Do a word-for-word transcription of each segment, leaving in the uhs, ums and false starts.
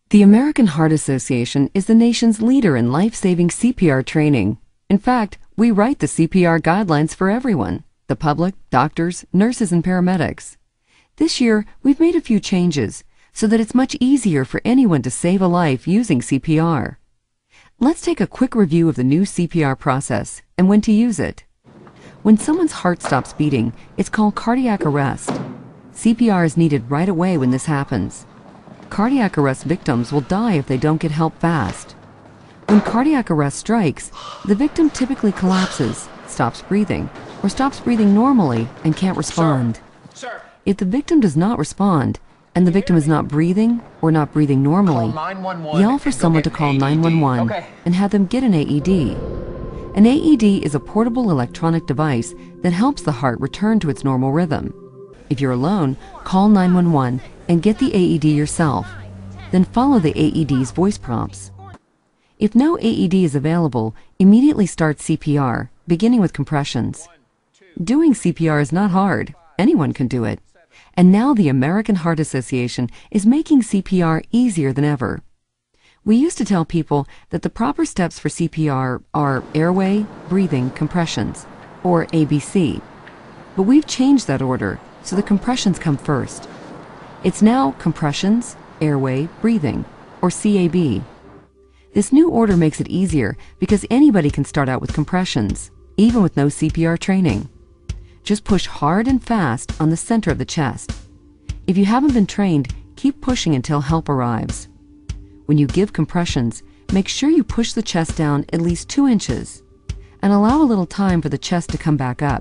The American Heart Association is the nation's leader in life-saving C P R training. In fact, we write the C P R guidelines for everyone, the public, doctors, nurses, and paramedics. This year, we've made a few changes so that it's much easier for anyone to save a life using C P R. Let's take a quick review of the new C P R process and when to use it. When someone's heart stops beating, it's called cardiac arrest. C P R is needed right away when this happens. Cardiac arrest victims will die if they don't get help fast. When cardiac arrest strikes, the victim typically collapses, stops breathing, or stops breathing normally and can't respond. Sir. Sir. If the victim does not respond, and the victim is not breathing or not breathing normally, yell for someone to call nine one one okay. and have them get an A E D. An A E D is a portable electronic device that helps the heart return to its normal rhythm. If you're alone, call nine one one and get the A E D yourself. Then follow the A E D's voice prompts. If no A E D is available, immediately start C P R, beginning with compressions. Doing C P R is not hard. Anyone can do it. And now the American Heart Association is making C P R easier than ever. We used to tell people that the proper steps for C P R are airway, breathing, compressions, or A B C. But we've changed that order, so the compressions come first. It's now compressions, airway, breathing, or C A B. This new order makes it easier because anybody can start out with compressions, even with no C P R training. Just push hard and fast on the center of the chest. If you haven't been trained, keep pushing until help arrives. When you give compressions, make sure you push the chest down at least two inches and allow a little time for the chest to come back up.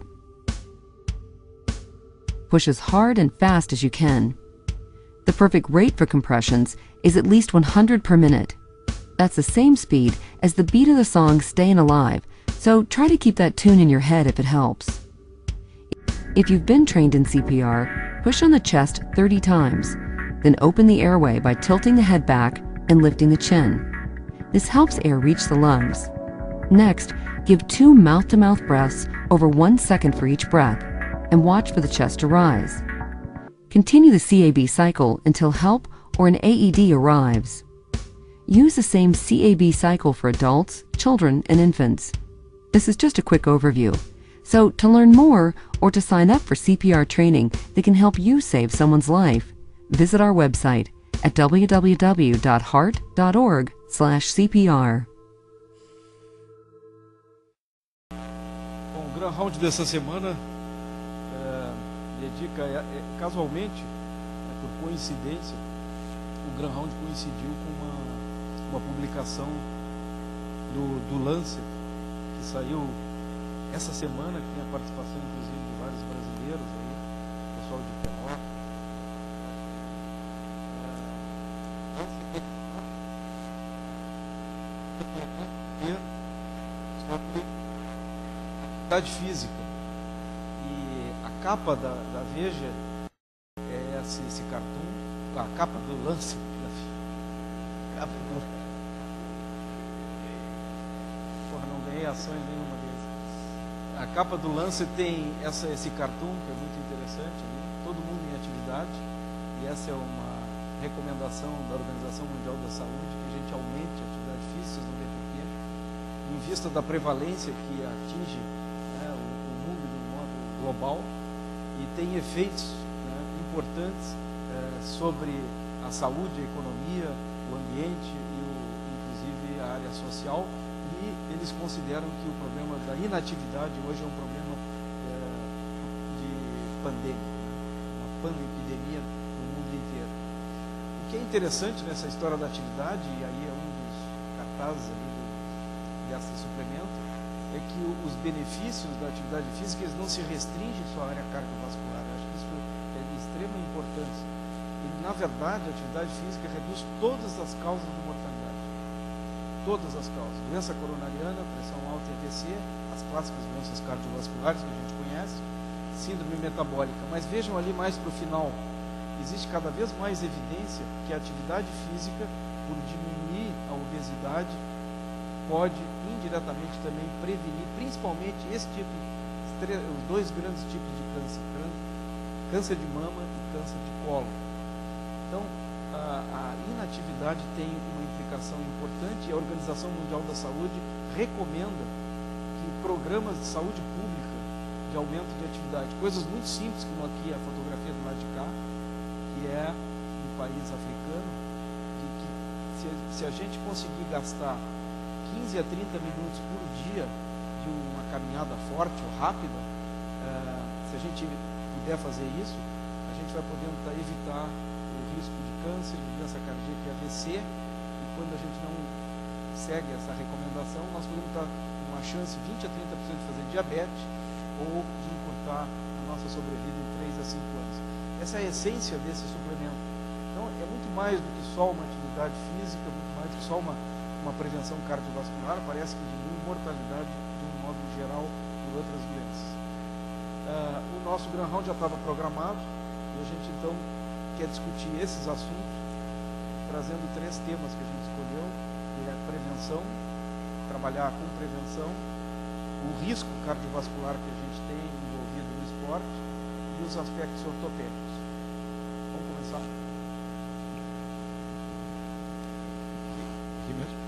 Push as hard and fast as you can. The perfect rate for compressions is at least one hundred per minute. That's the same speed as the beat of the song Stayin' Alive, so try to keep that tune in your head if it helps. If you've been trained in C P R, push on the chest thirty times, then open the airway by tilting the head back and lifting the chin. This helps air reach the lungs. Next, give two mouth-to-mouth breaths over one second for each breath, and watch for the chest to rise. Continue the C A B cycle until help or an A E D arrives. Use the same C A B cycle for adults, children, and infants. This is just a quick overview. So, to learn more or to sign up for C P R training that can help you save someone's life, visit our website at w w w dot heart dot org slash C P R. Bom, o Grand Round dessa semana é, dedica, é, é, casualmente, é, por coincidência, o Grand Round coincidiu com uma, uma publicação do, do Lancet, que saiu essa semana, que tem a participação inclusive de vários brasileiros, aí, pessoal de Pelotas. Sobre atividade física. E a capa da, da Veja é esse, esse cartoon, a capa do Lancet. A capa do... Porra, não ganhei ações nenhuma deles. A capa do Lancet tem essa, esse cartoon, que é muito interessante, ali, todo mundo em atividade, e essa é uma recomendação da Organização Mundial da Saúde, que a gente aumente a atividade física, vocês não veem por quê, em vista da prevalência que atinge, né, o, o mundo de um modo global, e tem efeitos, né, importantes é, sobre a saúde, a economia, o ambiente e, o, inclusive, a área social. E eles consideram que o problema da inatividade hoje é um problema é, de pandemia, uma pandemia no mundo inteiro. O que é interessante nessa história da atividade, e aí é um dos cartazes ali do, desse suplemento, é que o, os benefícios da atividade física eles não se restringem só à área cardiovascular. Eu acho que isso é de extrema importância. E, na verdade, a atividade física reduz todas as causas de mortalidade. Todas as causas, doença coronariana, pressão alta e A V C, as clássicas doenças cardiovasculares que a gente conhece, síndrome metabólica. Mas vejam ali mais para o final, existe cada vez mais evidência que a atividade física, por diminuir a obesidade, pode indiretamente também prevenir, principalmente esse tipo, os dois grandes tipos de câncer, câncer de mama e câncer de colo. Então, a, a inatividade tem uma implicação importante e a Organização Mundial da Saúde recomenda que programas de saúde pública de aumento de atividade, coisas muito simples, como aqui a fotografia do lado de cá, que é um país africano, que, que se, se a gente conseguir gastar quinze a trinta minutos por dia de uma caminhada forte ou rápida, eh, se a gente puder fazer isso, a gente vai poder evitar o risco de câncer, de doença cardíaca e A V C, e quando a gente não segue essa recomendação, nós podemos estar com uma chance de vinte a trinta por cento de fazer diabetes ou de encurtar a nossa sobrevida em três a cinco anos. Essa é a essência desse suplemento. Então, é muito mais do que só uma atividade física, muito mais do que só uma uma prevenção cardiovascular, parece que diminui mortalidade de um modo geral por outras doenças. Uh, o nosso Grand Round já estava programado e a gente então quer discutir esses assuntos, trazendo três temas que a gente escolheu, que é a prevenção, trabalhar com prevenção, o risco cardiovascular que a gente tem envolvido no esporte e os aspectos ortopédicos. Vamos começar? Aqui mesmo?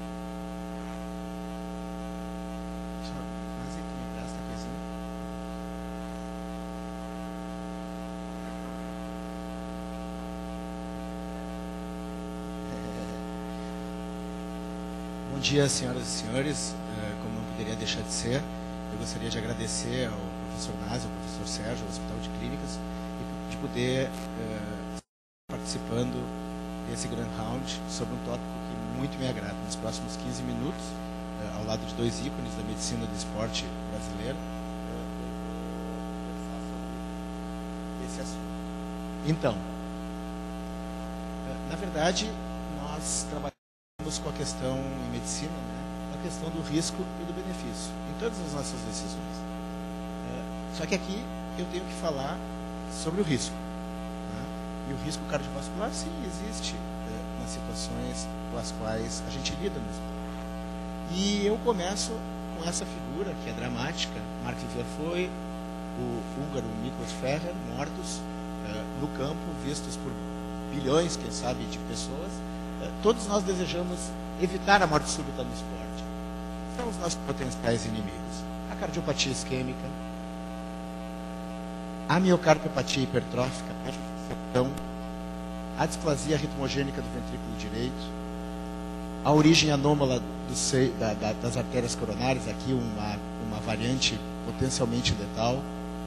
Bom dia, senhoras e senhores. Como não poderia deixar de ser, eu gostaria de agradecer ao professor Nasi, ao professor Sérgio, ao Hospital de Clínicas, de poder uh, participando desse Grand Round sobre um tópico que muito me agrada. Nos próximos quinze minutos, uh, ao lado de dois ícones da medicina do esporte brasileiro, uh, eu vou conversar sobre esse assunto. Então, uh, na verdade, nós trabalhamos com a questão em medicina, né, a questão do risco e do benefício em todas as nossas decisões. É, só que aqui eu tenho que falar sobre o risco. Né, e o risco cardiovascular, sim, existe é, nas situações pelas quais a gente lida no esporte. E eu começo com essa figura que é dramática. Mark Vivier foi o húngaro Miklós Ferrer, mortos é, no campo, vistos por bilhões, quem sabe, de pessoas. Todos nós desejamos evitar a morte súbita no esporte. São os nossos potenciais inimigos. A cardiopatia isquêmica, a miocardiopatia hipertrófica, a displasia ritmogênica do ventrículo direito, a origem anômala do seio, da, da, das artérias coronárias, aqui uma, uma variante potencialmente letal,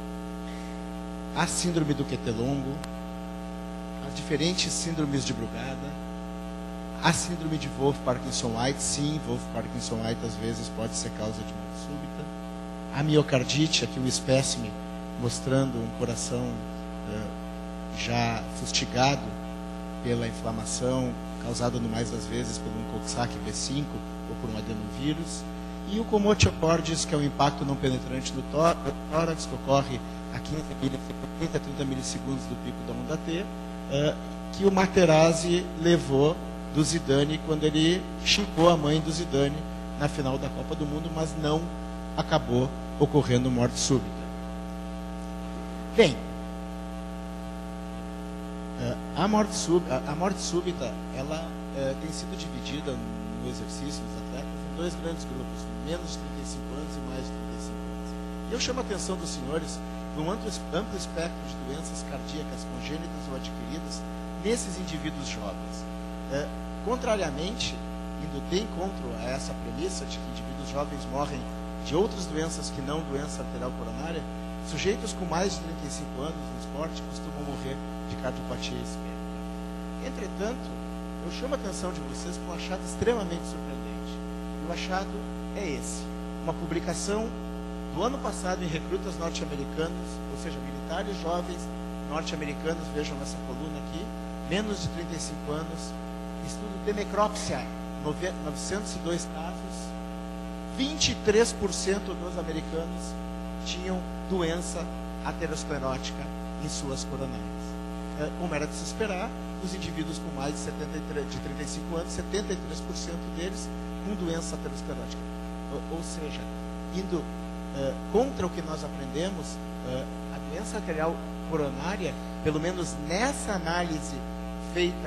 a síndrome do Q T longo, as diferentes síndromes de Brugada, a síndrome de Wolff-Parkinson-White, sim, Wolff-Parkinson-White às vezes pode ser causa de morte súbita. A miocardite, aqui um espécime mostrando um coração uh, já fustigado pela inflamação, causada no mais das vezes pelo um Coxsackie B cinco ou por um adenovírus. E o commotio-cordis, que é o impacto não penetrante no tórax, que ocorre a quinze a trinta milissegundos do pico da onda T, uh, que o Materazzi levou do Zidane quando ele chincou a mãe do Zidane na final da Copa do Mundo, mas não acabou ocorrendo morte súbita. Bem, a morte súbita, a morte súbita ela é, tem sido dividida no exercício dos atletas em dois grandes grupos, menos de trinta e cinco anos e mais de trinta e cinco anos. E eu chamo a atenção dos senhores para um amplo, amplo espectro de doenças cardíacas congênitas ou adquiridas nesses indivíduos jovens. É, contrariamente, indo de encontro a essa premissa de que indivíduos jovens morrem de outras doenças que não doença arterial coronária, sujeitos com mais de trinta e cinco anos no esporte costumam morrer de cardiopatia isquêmica. Entretanto, eu chamo a atenção de vocês para um achado extremamente surpreendente. E o achado é esse. Uma publicação do ano passado em recrutas norte-americanos, ou seja, militares jovens norte-americanos, vejam essa coluna aqui, menos de trinta e cinco anos, estudo de necrópsia, novecentos e dois casos, vinte e três por cento dos americanos tinham doença aterosclerótica em suas coronárias. Como era de se esperar, os indivíduos com mais de, setenta e três, de trinta e cinco anos, setenta e três por cento deles com doença aterosclerótica. Ou seja, indo uh, contra o que nós aprendemos, uh, a doença arterial coronária, pelo menos nessa análise feita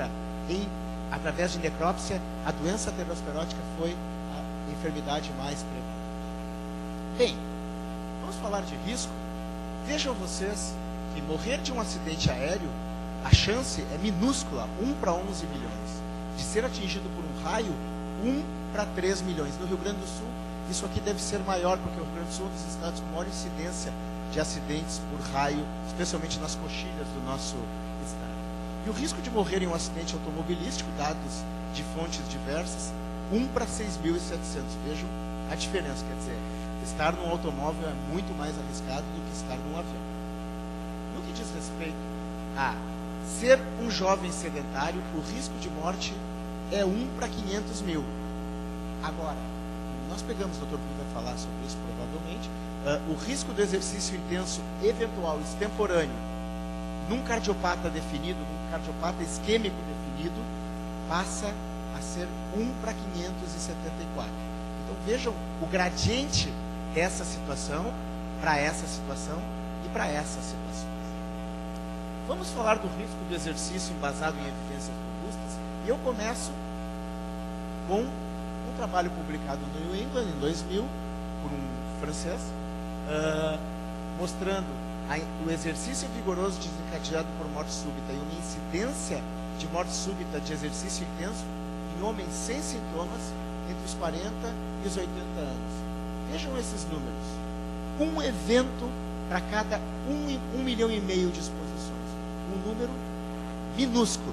em, através de necrópsia, a doença aterosclerótica foi a enfermidade mais prevalente. Bem, vamos falar de risco. Vejam vocês que morrer de um acidente aéreo, a chance é minúscula, um para onze milhões. De ser atingido por um raio, um para três milhões. No Rio Grande do Sul, isso aqui deve ser maior, porque o Rio Grande do Sul é um dos estados com maior incidência de acidentes por raio, especialmente nas coxilhas do nosso estado. E o risco de morrer em um acidente automobilístico, dados de fontes diversas, um para seis mil e setecentos. Vejam a diferença, quer dizer, estar num automóvel é muito mais arriscado do que estar num avião. No que diz respeito a ser um jovem sedentário, o risco de morte é um para quinhentos mil. Agora, nós pegamos, o doutor Rui vai falar sobre isso provavelmente, uh, o risco do exercício intenso eventual, extemporâneo, num cardiopata definido, num cardiopata isquêmico definido, passa a ser um para quinhentos e setenta e quatro. Então vejam o gradiente dessa situação para essa situação e para essas situações. Vamos falar do risco do exercício embasado em evidências robustas, e eu começo com um trabalho publicado no New England em dois mil, por um francês, uh, mostrando a, o exercício vigoroso desencadeado por morte súbita e uma incidência de morte súbita de exercício intenso em homens sem sintomas entre os quarenta e os oitenta anos. Vejam esses números. Um evento para cada um, um milhão e meio de exposições. Um número minúsculo.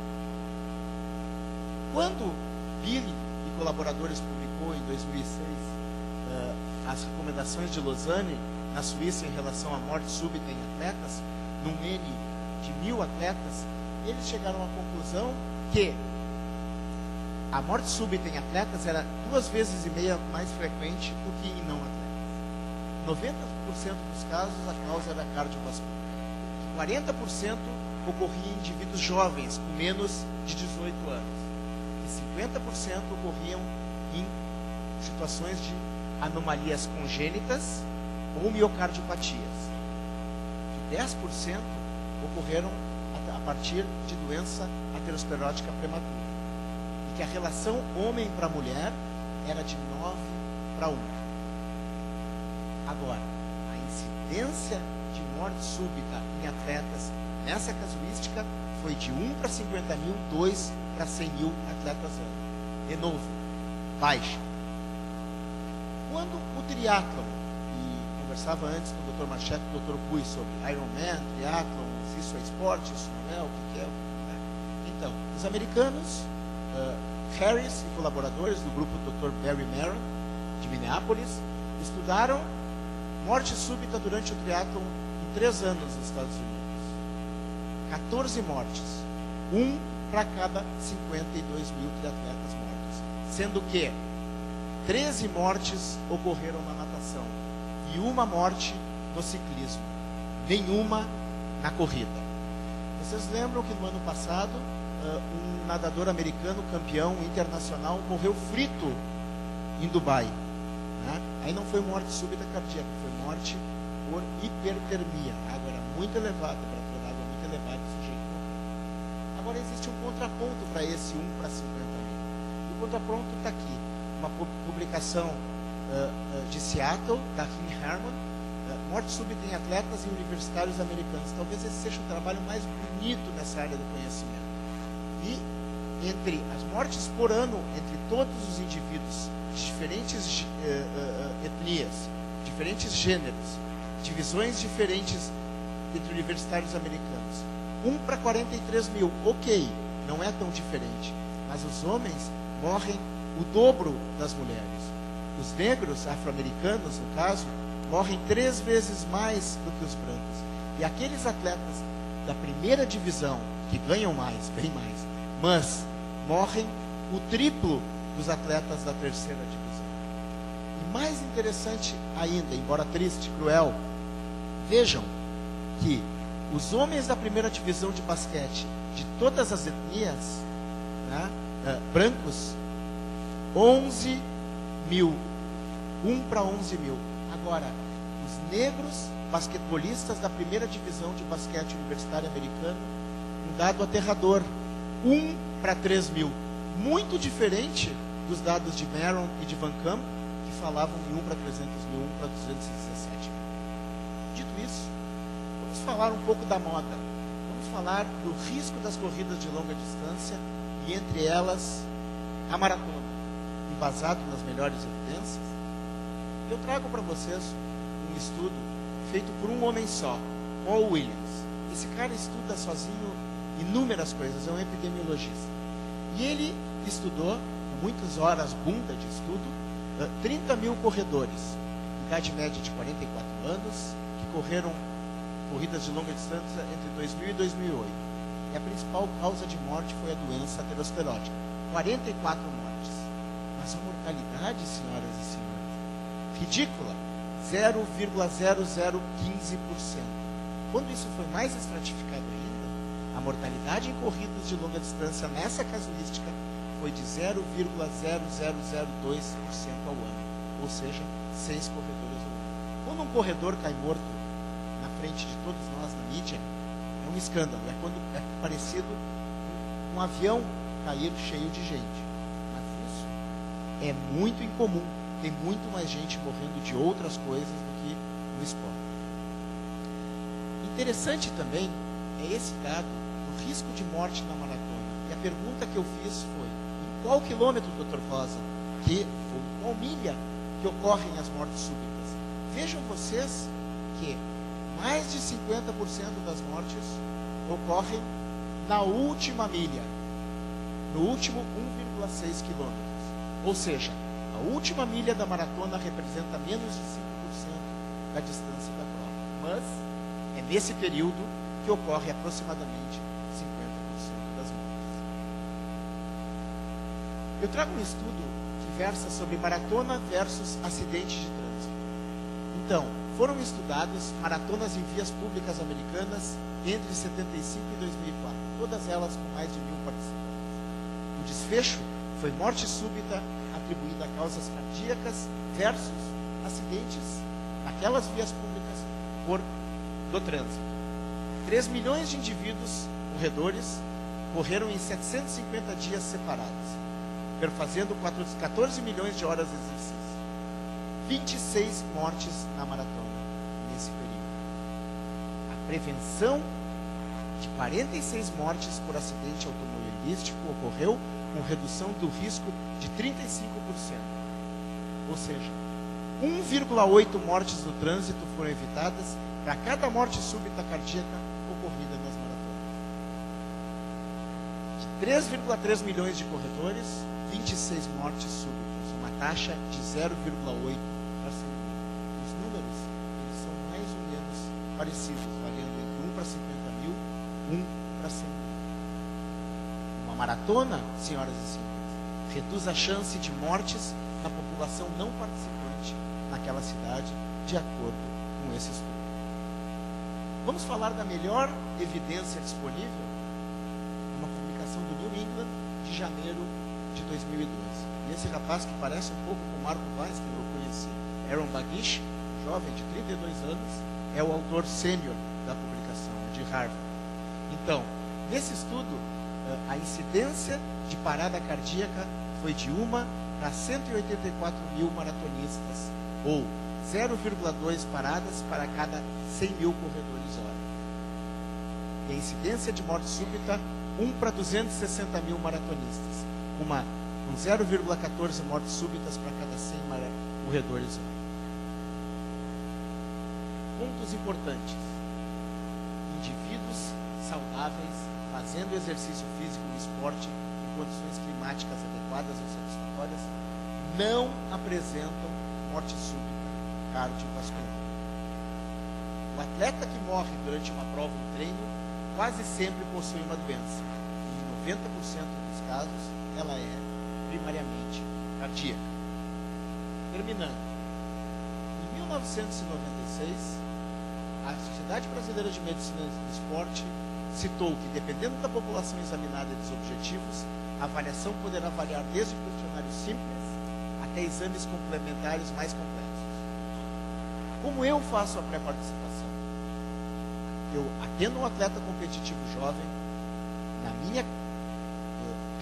Quando Billy e colaboradores publicou em dois mil e seis uh, as recomendações de Lausanne na Suíça em relação à morte súbita em atletas, num N de mil atletas, eles chegaram à conclusão que a morte súbita em atletas era duas vezes e meia mais frequente do que em não atletas. noventa por cento dos casos a causa era cardiovascular. quarenta por cento ocorria em indivíduos jovens, com menos de dezoito anos. E cinquenta por cento ocorriam em situações de anomalias congênitas ou miocardiopatias. E dez por cento ocorreram a partir de doença aterosclerótica prematura. E que a relação homem para mulher era de nove para um. Agora, a incidência de morte súbita em atletas nessa casuística foi de um para cinquenta mil, dois para cem mil atletas ano. De novo, baixa. Quando o triatlon, e conversava antes com o doutor Machete e o doutor Pui sobre Ironman, triatlon, se isso é esporte, isso não é, o que é, né? Então, os americanos, uh, Harris e colaboradores do grupo doutor Barry Merritt, de Minneapolis, estudaram morte súbita durante o triatlon em três anos nos Estados Unidos. quatorze mortes, um para cada cinquenta e dois mil triatletas mortos. Sendo que treze mortes ocorreram na natação e uma morte no ciclismo, nenhuma na corrida. Vocês lembram que no ano passado, uh, um nadador americano campeão internacional morreu frito em Dubai. Né? Aí não foi morte súbita cardíaca, foi morte por hipertermia. A água era muito elevada, a temperatura da água muito elevada, o sujeito morreu. Agora existe um contraponto para esse um para cinquenta mil. E o contraponto está aqui. Uma publicação uh, uh, de Seattle, da Kim Herman, uh, morte súbita em atletas e universitários americanos. Talvez esse seja o trabalho mais bonito nessa área do conhecimento. E entre as mortes por ano, entre todos os indivíduos de diferentes uh, uh, etnias, diferentes gêneros, divisões diferentes entre universitários americanos, um para quarenta e três mil, ok, não é tão diferente, mas os homens morrem o dobro das mulheres. Os negros, afro-americanos, no caso, morrem três vezes mais do que os brancos. E aqueles atletas da primeira divisão, que ganham mais, bem mais, mas morrem o triplo dos atletas da terceira divisão. E mais interessante ainda, embora triste, cruel, vejam que os homens da primeira divisão de basquete, de todas as etnias, né, uh, brancos, onze mil, um para onze mil. Agora, os negros basquetebolistas da primeira divisão de basquete universitário americano, um dado aterrador, um para três mil. Muito diferente dos dados de Maron e de Van Camp, que falavam em um para trezentos mil, um para duzentos e dezessete mil. Dito isso, vamos falar um pouco da moda. Vamos falar do risco das corridas de longa distância e, entre elas, a maratona. Embasado nas melhores evidências, eu trago para vocês um estudo feito por um homem só, Paul Williams. Esse cara estuda sozinho inúmeras coisas, é um epidemiologista. E ele estudou, com muitas horas bunda de estudo, trinta mil corredores, idade média de quarenta e quatro anos, que correram corridas de longa distância entre dois mil e dois mil e oito. E a principal causa de morte foi a doença aterosclerótica, quarenta e quatro mortes. Mas a mortalidade, senhoras e senhores, ridícula, zero vírgula zero zero quinze por cento. Quando isso foi mais estratificado ainda, a mortalidade em corridas de longa distância nessa casuística foi de zero vírgula zero zero zero dois por cento ao ano, ou seja, seis corredores ao ano. Quando um corredor cai morto na frente de todos nós na mídia, é um escândalo, é, quando, é parecido com um avião cair cheio de gente. Mas isso é muito incomum, tem muito mais gente morrendo de outras coisas do que no esporte. Interessante também é esse dado do risco de morte na maratona. E a pergunta que eu fiz foi: em qual quilômetro, doutor Rosa, que, ou em qual milha que ocorrem as mortes súbitas? Vejam vocês que mais de cinquenta por cento das mortes ocorrem na última milha, no último um vírgula seis quilômetros. Ou seja, a última milha da maratona representa menos de cinco por cento da distância da prova. Mas é nesse período que ocorre aproximadamente cinquenta por cento das mortes. Eu trago um estudo que versa sobre maratona versus acidente de trânsito. Então, foram estudadas maratonas em vias públicas americanas entre setenta e cinco e dois mil e quatro, todas elas com mais de mil participantes. O desfecho foi morte súbita atribuída a causas cardíacas versus acidentes naquelas vias públicas por do trânsito. três milhões de indivíduos corredores correram em setecentos e cinquenta dias separados, perfazendo quatorze milhões de horas de exercício. vinte e seis mortes na maratona nesse período. A prevenção de quarenta e seis mortes por acidente automobilístico ocorreu com redução do risco de trinta e cinco por cento. Ou seja, um vírgula oito mortes no trânsito foram evitadas para cada morte súbita cardíaca ocorrida nas maratonas. De três vírgula três milhões de corredores, vinte e seis mortes súbitas, uma taxa de zero vírgula oito para cem mil. Os números eles são mais ou menos parecidos, variando entre um para cinquenta mil, um para cem mil. Uma maratona, senhoras e senhores, reduz a chance de mortes na população não participante naquela cidade, de acordo com esse estudo. Vamos falar da melhor evidência disponível? Uma publicação do New England de janeiro de dois mil e doze. E esse rapaz que parece um pouco com o Marco Weiss, que eu conheci, Aaron Bagish, jovem de trinta e dois anos, é o autor sênior da publicação, de Harvard. Então, nesse estudo, a incidência de parada cardíaca foi de uma para cento e oitenta e quatro mil maratonistas, ou zero vírgula dois paradas para cada cem mil corredores hora. E a incidência de morte súbita, um para duzentos e sessenta mil maratonistas, uma, com zero vírgula quatorze mortes súbitas para cada cem corredores hora. Pontos importantes: indivíduos saudáveis fazendo exercício físico no esporte em condições climáticas adequadas ou satisfatórias não apresentam morte súbita cardiovascular. O atleta que morre durante uma prova ou um treino quase sempre possui uma doença. Em noventa por cento dos casos, ela é primariamente cardíaca. Terminando. Em mil novecentos e noventa e seis, a Sociedade Brasileira de Medicina do Esporte citou que, dependendo da população examinada e dos objetivos, a avaliação poderá variar desde questionários simples até exames complementares mais complexos. Como eu faço a pré-participação? Eu atendo um atleta competitivo jovem, na minha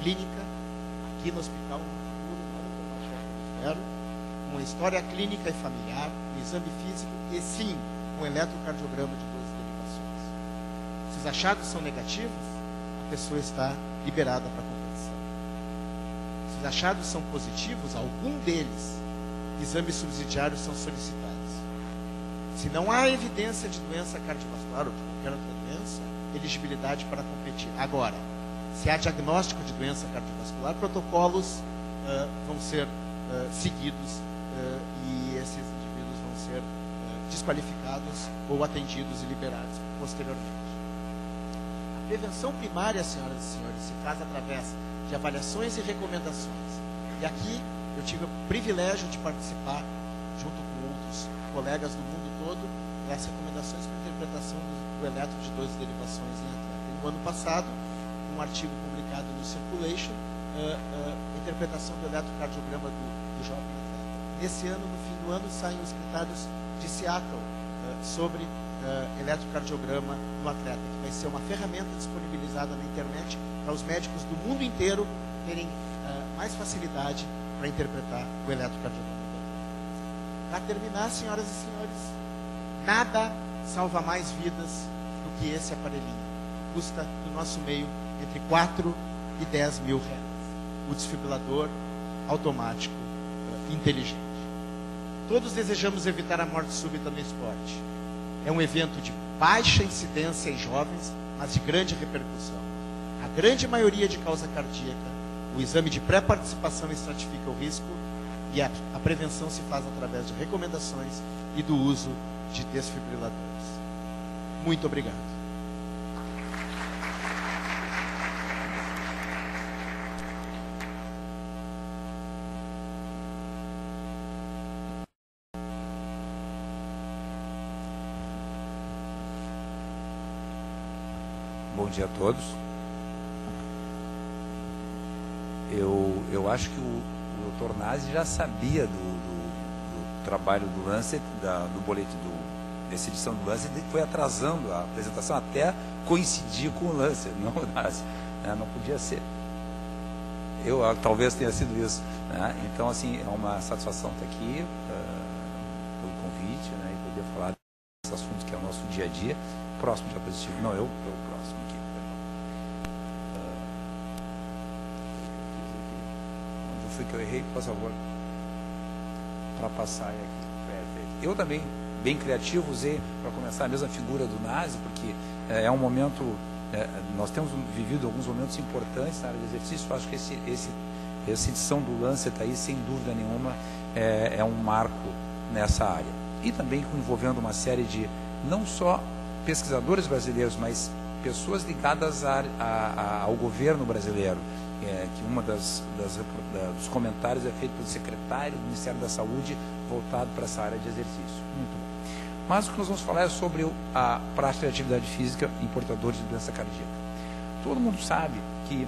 clínica, aqui no hospital, no futuro, lá no Tomachó Ferro, uma história clínica e familiar, um exame físico e, sim, um eletrocardiograma de doze derivações. Se os achados são negativos, a pessoa está liberada para a competição. Se os achados são positivos, algum deles, exames subsidiários são solicitados. Se não há evidência de doença cardiovascular ou de qualquer outra doença, elegibilidade para competir. Agora, se há diagnóstico de doença cardiovascular, protocolos uh, vão ser uh, seguidos uh, e esses indivíduos vão ser uh, desqualificados ou atendidos e liberados posteriormente. A prevenção primária, senhoras e senhores, se faz através de avaliações e recomendações. E aqui eu tive o privilégio de participar, junto com outros colegas do mundo todo, das recomendações para interpretação do, do eletro de doze derivações em atleta. E no ano passado, um artigo publicado no Circulation, uh, uh, interpretação do eletrocardiograma do, do jovem atleta. Nesse ano, no fim do ano, saem os critérios de Seattle uh, sobre uh, eletrocardiograma no atleta, que vai ser uma ferramenta disponibilizada na internet para os médicos do mundo inteiro terem uh, mais facilidade para interpretar o eletrocardiograma. Para terminar, senhoras e senhores, nada salva mais vidas do que esse aparelhinho. Custa, no nosso meio, entre quatro e dez mil reais. O desfibrilador automático uh, inteligente. Todos desejamos evitar a morte súbita no esporte. É um evento de baixa incidência em jovens, mas de grande repercussão. A grande maioria de causa cardíaca, o exame de pré-participação estratifica o risco e a, a prevenção se faz através de recomendações e do uso de desfibriladores. Muito obrigado. Bom dia a todos. Eu, eu acho que o, o doutor Nazi já sabia do, do, do trabalho do Lancet, da, do boletim, do, dessa edição do Lancet, e foi atrasando a apresentação até coincidir com o Lancet, não o Nazi. Né? Não podia ser. Eu talvez tenha sido isso. Né? Então, assim, é uma satisfação estar aqui uh, pelo convite, né, e poder falar desses assuntos que é o nosso dia a dia. Próximo diapositivo. Não, eu, eu próximo aqui. Foi que eu errei, por favor, para passar aqui. Perfeito. Eu também, bem criativo, usei para começar a mesma figura do Nazi, porque é, é um momento, é, nós temos vivido alguns momentos importantes na área de exercício. Eu acho que esse, esse, essa edição do Lancet aí, sem dúvida nenhuma, é, é um marco nessa área. E também envolvendo uma série de, não só pesquisadores brasileiros, mas pessoas ligadas a, a, a, ao governo brasileiro. É, que uma das, das da, dos comentários é feito pelo secretário do Ministério da Saúde voltado para essa área de exercício. Muito bom. Mas o que nós vamos falar é sobre a prática de atividade física em portadores de doença cardíaca. Todo mundo sabe que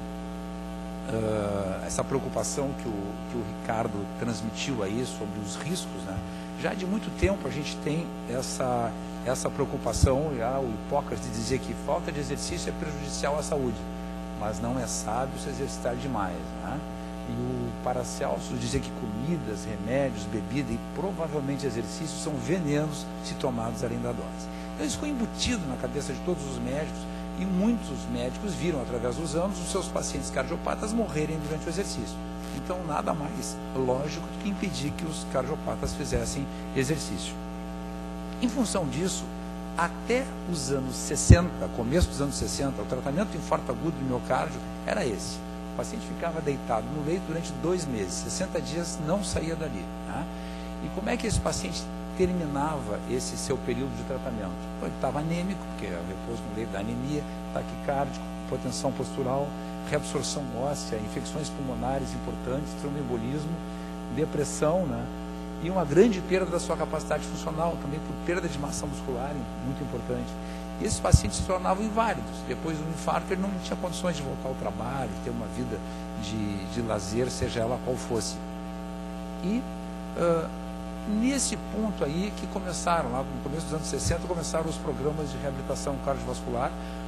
uh, essa preocupação que o, que o Ricardo transmitiu aí sobre os riscos, né? Já de muito tempo a gente tem essa, essa preocupação, já o Hipócrates dizia que falta de exercício é prejudicial à saúde, mas não é sábio se exercitar demais. Né? E o Paracelso dizia que comidas, remédios, bebida e provavelmente exercícios são venenos se tomados além da dose. Então isso ficou embutido na cabeça de todos os médicos, e muitos médicos viram através dos anos os seus pacientes cardiopatas morrerem durante o exercício. Então nada mais lógico do que impedir que os cardiopatas fizessem exercício. Em função disso, até os anos sessenta, começo dos anos sessenta, o tratamento de infarto agudo do miocárdio era esse. O paciente ficava deitado no leito durante dois meses, sessenta dias, não saía dali. Tá? E como é que esse paciente terminava esse seu período de tratamento? Ele estava anêmico, porque é repouso no leito da anemia, taquicárdico, hipotensão postural, reabsorção óssea, infecções pulmonares importantes, tromboembolismo, depressão, né? E uma grande perda da sua capacidade funcional, também por perda de massa muscular, muito importante. E esses pacientes se tornavam inválidos. Depois do infarto, ele não tinha condições de voltar ao trabalho, ter uma vida de, de lazer, seja ela qual fosse. E uh, nesse ponto aí que começaram, lá no começo dos anos sessenta, começaram os programas de reabilitação cardiovascular,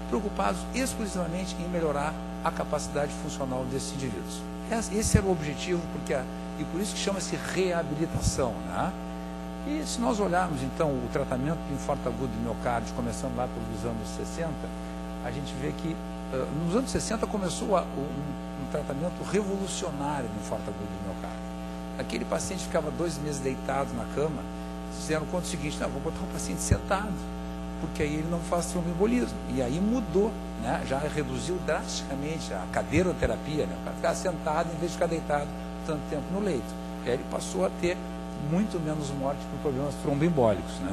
preocupados exclusivamente em melhorar a capacidade funcional desses indivíduos. Esse era o objetivo, porque a, e por isso que chama-se reabilitação, né? E se nós olharmos, então, o tratamento do infarto agudo do miocárdio, começando lá pelos anos sessenta, a gente vê que, uh, nos anos sessenta, começou a, um, um tratamento revolucionário do infarto agudo do miocárdio. Aquele paciente ficava dois meses deitado na cama, fizeram conta o seguinte: não, vou botar um paciente sentado, porque aí ele não faz tromboembolismo. E aí mudou, né? Já reduziu drasticamente a cadeiroterapia, né? O cara ficava sentado em vez de ficar deitado tanto tempo no leito. E aí ele passou a ter muito menos morte por problemas tromboembólicos, né?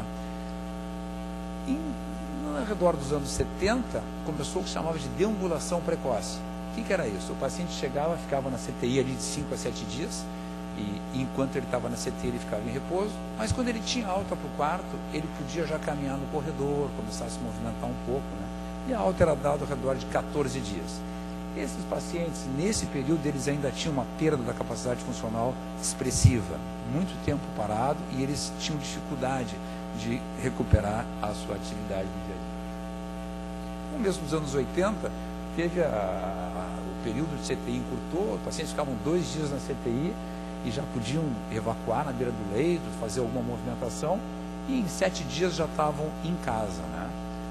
Em, ao redor dos anos setenta, começou o que se chamava de deambulação precoce. O que, que era isso? O paciente chegava, ficava na C T I ali de cinco a sete dias, e enquanto ele estava na C T I ele ficava em repouso, mas quando ele tinha alta para o quarto, ele podia já caminhar no corredor, começar a se movimentar um pouco, né? E a alta era dada ao redor de quatorze dias. Esses pacientes, nesse período, eles ainda tinham uma perda da capacidade funcional expressiva, muito tempo parado, e eles tinham dificuldade de recuperar a sua atividade no dia a dia. No mesmo dos anos oitenta, teve a, a, o período de C T I encurtou, os pacientes ficavam dois dias na C T I e já podiam evacuar na beira do leito, fazer alguma movimentação, e em sete dias já estavam em casa, né?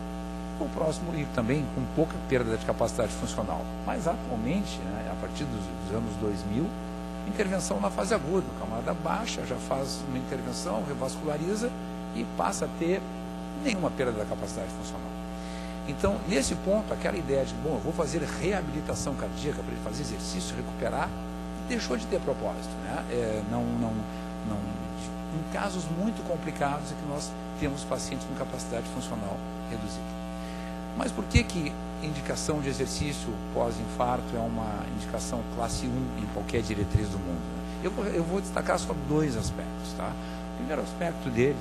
O próximo, e também com pouca perda de capacidade funcional. Mas atualmente, né, a partir dos, dos anos dois mil, intervenção na fase aguda. O camarada baixa, já faz uma intervenção, revasculariza e passa a ter nenhuma perda da capacidade funcional. Então, nesse ponto, aquela ideia de, bom, eu vou fazer reabilitação cardíaca para ele fazer exercício, recuperar, deixou de ter propósito, né? É, não, não, não, em casos muito complicados é que nós temos pacientes com capacidade funcional reduzida. Mas por que que indicação de exercício pós-infarto é uma indicação classe um em qualquer diretriz do mundo? Eu vou, eu vou destacar só dois aspectos, tá? O primeiro aspecto deles,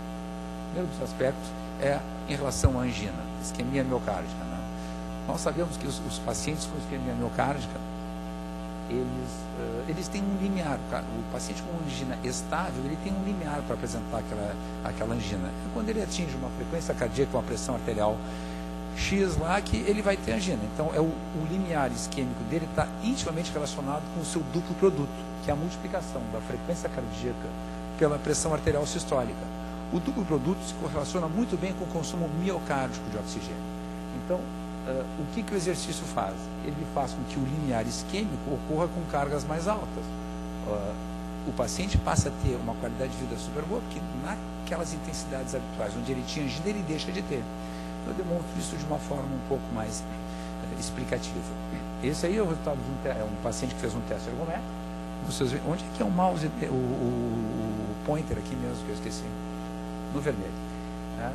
o primeiro dos aspectos é em relação à angina, isquemia miocárdica, né? Nós sabemos que os, os pacientes com isquemia miocárdica, eles, uh, eles têm um limiar. O paciente com angina estável, ele tem um limiar para apresentar aquela, aquela angina. É quando ele atinge uma frequência cardíaca, uma pressão arterial X lá, que ele vai ter angina. Então, é o, o limiar isquêmico dele está intimamente relacionado com o seu duplo produto, que é a multiplicação da frequência cardíaca pela pressão arterial sistólica. O duplo produto se correlaciona muito bem com o consumo miocárdico de oxigênio. Então, uh, o que, que o exercício faz? Ele faz com que o limiar isquêmico ocorra com cargas mais altas. Uh, o paciente passa a ter uma qualidade de vida super boa, porque naquelas intensidades habituais, onde ele tinha angina, ele deixa de ter. Eu demonstro isso de uma forma um pouco mais uh, explicativa. Esse aí é o resultado de um, é um paciente que fez um teste ergométrico. Vocês veem, onde é que é o mouse, o, o, o pointer aqui mesmo, que eu esqueci? No vermelho. Né?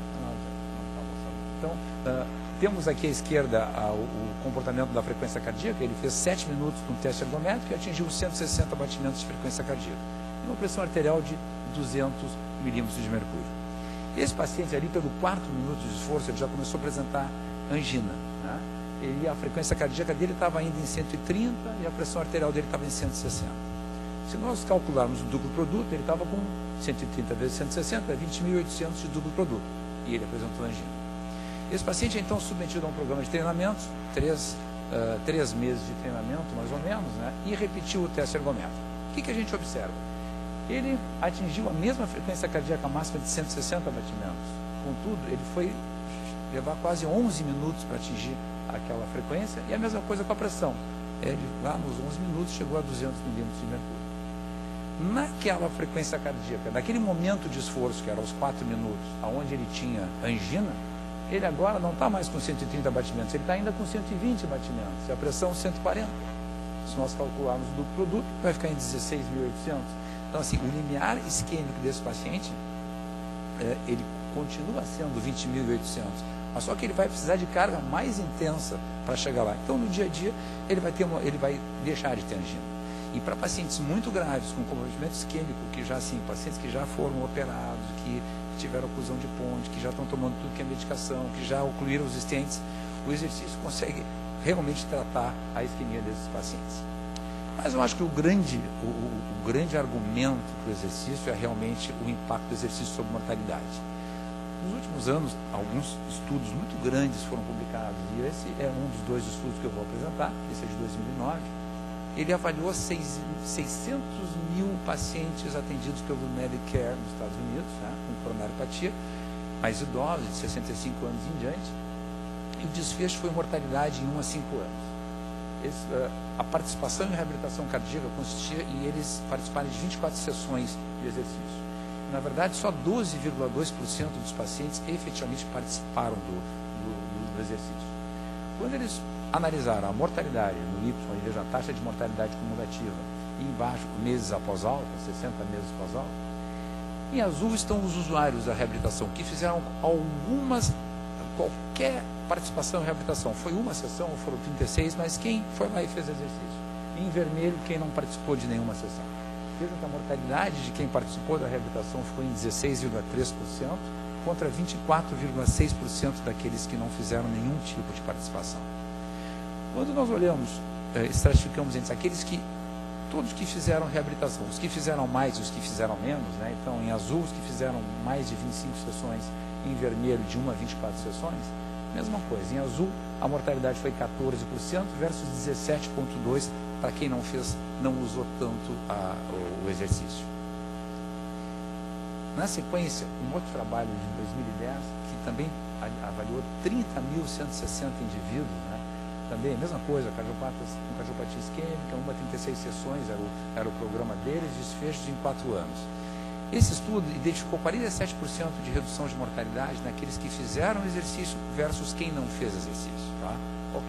Então, uh, temos aqui à esquerda uh, o, o comportamento da frequência cardíaca. Ele fez sete minutos com teste ergométrico e atingiu cento e sessenta batimentos de frequência cardíaca. E uma pressão arterial de duzentos milímetros de mercúrio. Esse paciente ali, pelo quarto minuto de esforço, ele já começou a apresentar angina. Né? Ele, a frequência cardíaca dele estava ainda em cento e trinta e a pressão arterial dele estava em cento e sessenta. Se nós calcularmos o duplo produto, ele estava com cento e trinta vezes cento e sessenta, vinte mil e oitocentos de duplo produto. E ele apresentou angina. Esse paciente é então submetido a um programa de treinamento, três, uh, três meses de treinamento, mais ou menos, né? E repetiu o teste ergométrico. O que, que a gente observa? Ele atingiu a mesma frequência cardíaca máxima de cento e sessenta batimentos. Contudo, ele foi levar quase onze minutos para atingir aquela frequência, e a mesma coisa com a pressão. Ele, lá nos onze minutos, chegou a duzentos milímetros de mercúrio. Naquela frequência cardíaca, naquele momento de esforço, que era aos quatro minutos, onde ele tinha angina, ele agora não está mais com cento e trinta batimentos, ele está ainda com cento e vinte batimentos, e a pressão cento e quarenta. Se nós calcularmos o duplo produto, vai ficar em dezesseis mil e oitocentos. Então, assim, o limiar isquêmico desse paciente, é, ele continua sendo vinte mil e oitocentos, mas só que ele vai precisar de carga mais intensa para chegar lá. Então, no dia a dia, ele vai, ter uma, ele vai deixar de ter angina. E para pacientes muito graves, com comprometimento isquêmico, que já assim, pacientes que já foram operados, que tiveram oclusão de ponte, que já estão tomando tudo que é medicação, que já ocluíram os stents, o exercício consegue realmente tratar a isquemia desses pacientes. Mas eu acho que o grande, o, o grande argumento para o exercício é realmente o impacto do exercício sobre mortalidade. Nos últimos anos, alguns estudos muito grandes foram publicados, e esse é um dos dois estudos que eu vou apresentar, esse é de dois mil e nove. Ele avaliou seiscentos mil pacientes atendidos pelo Medicare nos Estados Unidos, né, com coronariopatia, mais idosos, de sessenta e cinco anos em diante, e o desfecho foi mortalidade em um a cinco anos. Esse, uh, a participação em reabilitação cardíaca consistia em eles participarem de vinte e quatro sessões de exercício. Na verdade, só doze vírgula dois por cento dos pacientes efetivamente participaram do, do, do exercício. Quando eles analisaram a mortalidade no Y, aí veja a taxa de mortalidade cumulativa, e embaixo, meses após alta, sessenta meses após alta, em azul estão os usuários da reabilitação, que fizeram algumas, qualquer participação em reabilitação. Foi uma sessão, foram trinta e seis, mas quem foi lá e fez exercício? Em vermelho, quem não participou de nenhuma sessão. Vejam que a mortalidade de quem participou da reabilitação ficou em dezesseis vírgula três por cento, contra vinte e quatro vírgula seis por cento daqueles que não fizeram nenhum tipo de participação. Quando nós olhamos, eh, estratificamos entre aqueles que, todos que fizeram reabilitação, os que fizeram mais e os que fizeram menos, né? Então em azul os que fizeram mais de vinte e cinco sessões, em vermelho de uma a vinte e quatro sessões, mesma coisa, em azul a mortalidade foi quatorze por cento versus dezessete vírgula dois por cento para quem não fez, não usou tanto a, o, o exercício. Na sequência, um outro trabalho de dois mil e dez, que também avaliou trinta mil cento e sessenta indivíduos, né? Também a mesma coisa, cardiopatia, cardiopatia isquêmica, uma a trinta e seis sessões era o, era o programa deles, desfechos em quatro anos. Esse estudo identificou quarenta e sete por cento de redução de mortalidade naqueles que fizeram exercício versus quem não fez exercício. Tá? Ok.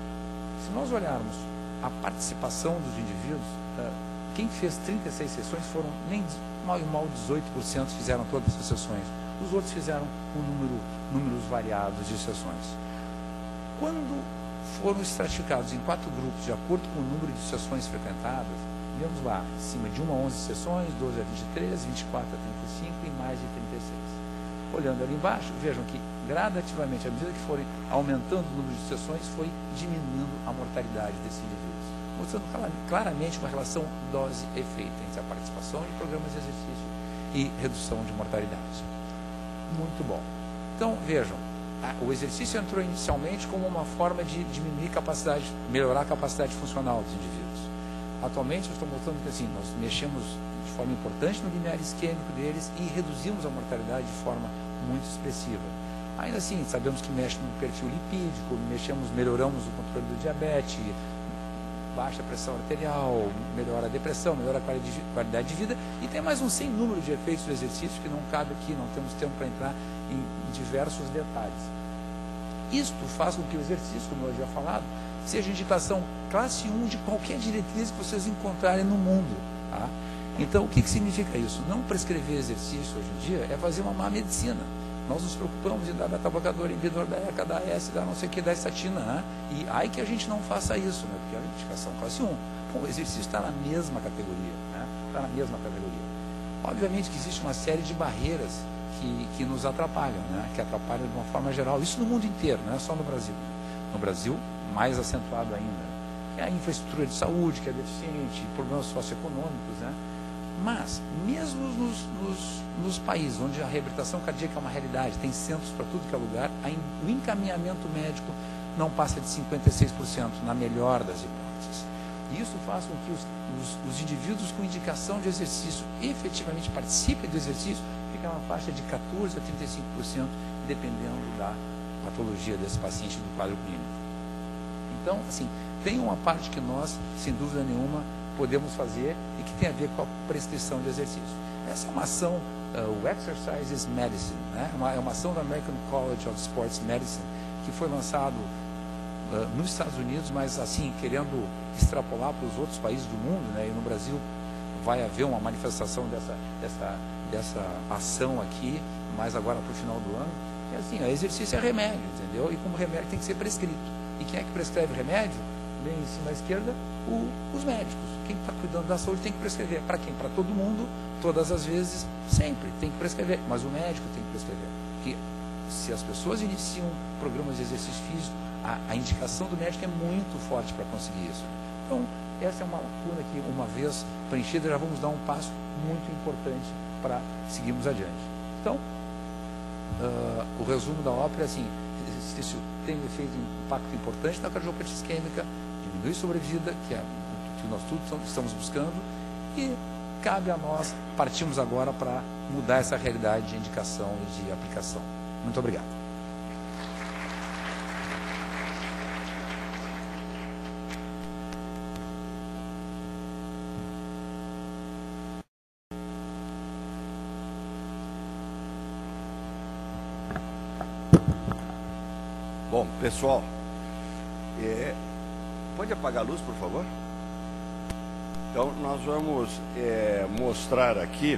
Se nós olharmos a participação dos indivíduos, quem fez trinta e seis sessões foram nem mal e mal dezoito por cento fizeram todas as sessões. Os outros fizeram um número, números variados de sessões. Quando foram estratificados em quatro grupos, de acordo com o número de sessões frequentadas, vemos lá, em cima de uma a onze sessões, doze a vinte e três, vinte e quatro a trinta e cinco e mais de trinta e seis. Olhando ali embaixo, vejam que gradativamente, à medida que forem aumentando o número de sessões, foi diminuindo a mortalidade desses indivíduos, mostrando claramente uma relação dose-efeito entre a participação em programas de exercício e redução de mortalidade. Muito bom. Então, vejam, o exercício entrou inicialmente como uma forma de diminuir capacidade, melhorar a capacidade funcional dos indivíduos. Atualmente, eu estou mostrando que assim, nós mexemos de forma importante no limiar isquêmico deles e reduzimos a mortalidade de forma muito expressiva. Ainda assim, sabemos que mexe no perfil lipídico, mexemos, melhoramos o controle do diabetes, baixa pressão arterial, melhora a depressão, melhora a qualidade de vida e tem mais um sem número de efeitos do exercício que não cabe aqui, não temos tempo para entrar em diversos detalhes. Isto faz com que o exercício, como eu já falado, seja indicação classe um de qualquer diretriz que vocês encontrarem no mundo. Tá? Então, o que, que significa isso? Não prescrever exercício hoje em dia é fazer uma má medicina. Nós nos preocupamos em dar beta-bloqueador, inibidor da E C A, da S, da não sei o que, da estatina. Né? E ai que a gente não faça isso, né? Porque é a indicação classe um. Bom, o exercício está na mesma categoria. Né? Está na mesma categoria. Obviamente que existe uma série de barreiras que, que nos atrapalham, né? Que atrapalham de uma forma geral. Isso no mundo inteiro, não é só no Brasil. No Brasil, mais acentuado ainda. É a infraestrutura de saúde que é deficiente, problemas socioeconômicos, né? Mas, mesmo nos, nos, nos países onde a reabilitação cardíaca é uma realidade, tem centros para tudo que é lugar, a in, o encaminhamento médico não passa de cinquenta e seis por cento, na melhor das hipóteses. E isso faz com que os, os, os indivíduos com indicação de exercício efetivamente participem do exercício, fica na faixa de quatorze a trinta e cinco por cento, dependendo da patologia desse paciente do quadro clínico. Então, assim, tem uma parte que nós, sem dúvida nenhuma, podemos fazer e que tem a ver com a prescrição de exercício. Essa é uma ação, uh, o Exercise is Medicine, né? uma, é uma ação da American College of Sports Medicine, que foi lançado uh, nos Estados Unidos, mas assim, querendo extrapolar para os outros países do mundo, né? E no Brasil vai haver uma manifestação dessa, dessa, dessa ação aqui, mas agora para o final do ano. E assim, o exercício é remédio, entendeu? E como remédio tem que ser prescrito. E quem é que prescreve remédio? Bem em cima à esquerda, o, os médicos. Quem está cuidando da saúde tem que prescrever. Para quem? Para todo mundo, todas as vezes, sempre tem que prescrever. Mas o médico tem que prescrever. Porque se as pessoas iniciam programas de exercício físico, a, a indicação do médico é muito forte para conseguir isso. Então, essa é uma lacuna que, uma vez preenchida, já vamos dar um passo muito importante para seguirmos adiante. Então, uh, o resumo da ópera é assim, isso tem feito um impacto importante na cardiopatia isquêmica, diminui sobrevida, que é o que nós tudo estamos buscando, e cabe a nós partimos agora para mudar essa realidade de indicação e de aplicação. Muito obrigado. Bom, pessoal, é, pode apagar a luz, por favor? Então, nós vamos é, mostrar aqui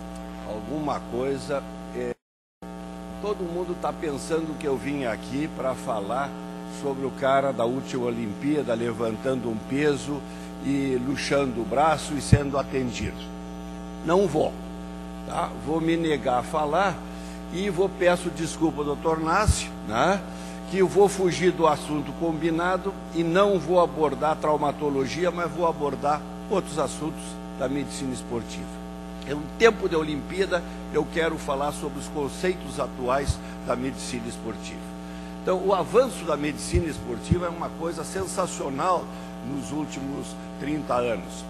alguma coisa. É, todo mundo está pensando que eu vim aqui para falar sobre o cara da última Olimpíada levantando um peso e luxando o braço e sendo atendido. Não vou, tá? Vou me negar a falar e vou peço desculpa ao doutor Nácio, né? Que eu vou fugir do assunto combinado e não vou abordar traumatologia, mas vou abordar outros assuntos da medicina esportiva. Em um tempo de Olimpíada, eu quero falar sobre os conceitos atuais da medicina esportiva. Então, o avanço da medicina esportiva é uma coisa sensacional nos últimos trinta anos.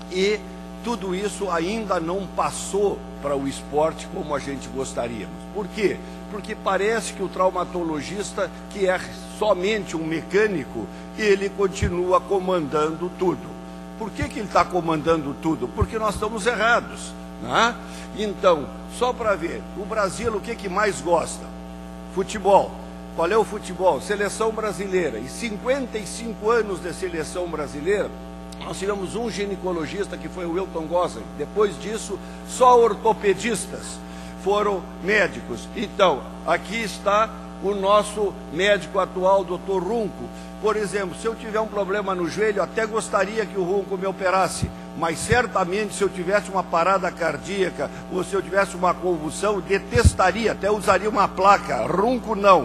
E tudo isso ainda não passou para o esporte como a gente gostaríamos. Por quê? Porque parece que o traumatologista, que é somente um mecânico, ele continua comandando tudo. Por que que ele está comandando tudo? Porque nós estamos errados, né? Então, só para ver, o Brasil o que que mais gosta? Futebol. Qual é o futebol? Seleção brasileira. E cinquenta e cinco anos de seleção brasileira, nós tivemos um ginecologista que foi o Wilton Gosling. Depois disso, só ortopedistas foram médicos. Então, aqui está o nosso médico atual, doutor Runco. Por exemplo, se eu tiver um problema no joelho, até gostaria que o Runco me operasse, mas certamente se eu tivesse uma parada cardíaca ou se eu tivesse uma convulsão, detestaria, até usaria uma placa, Runco não.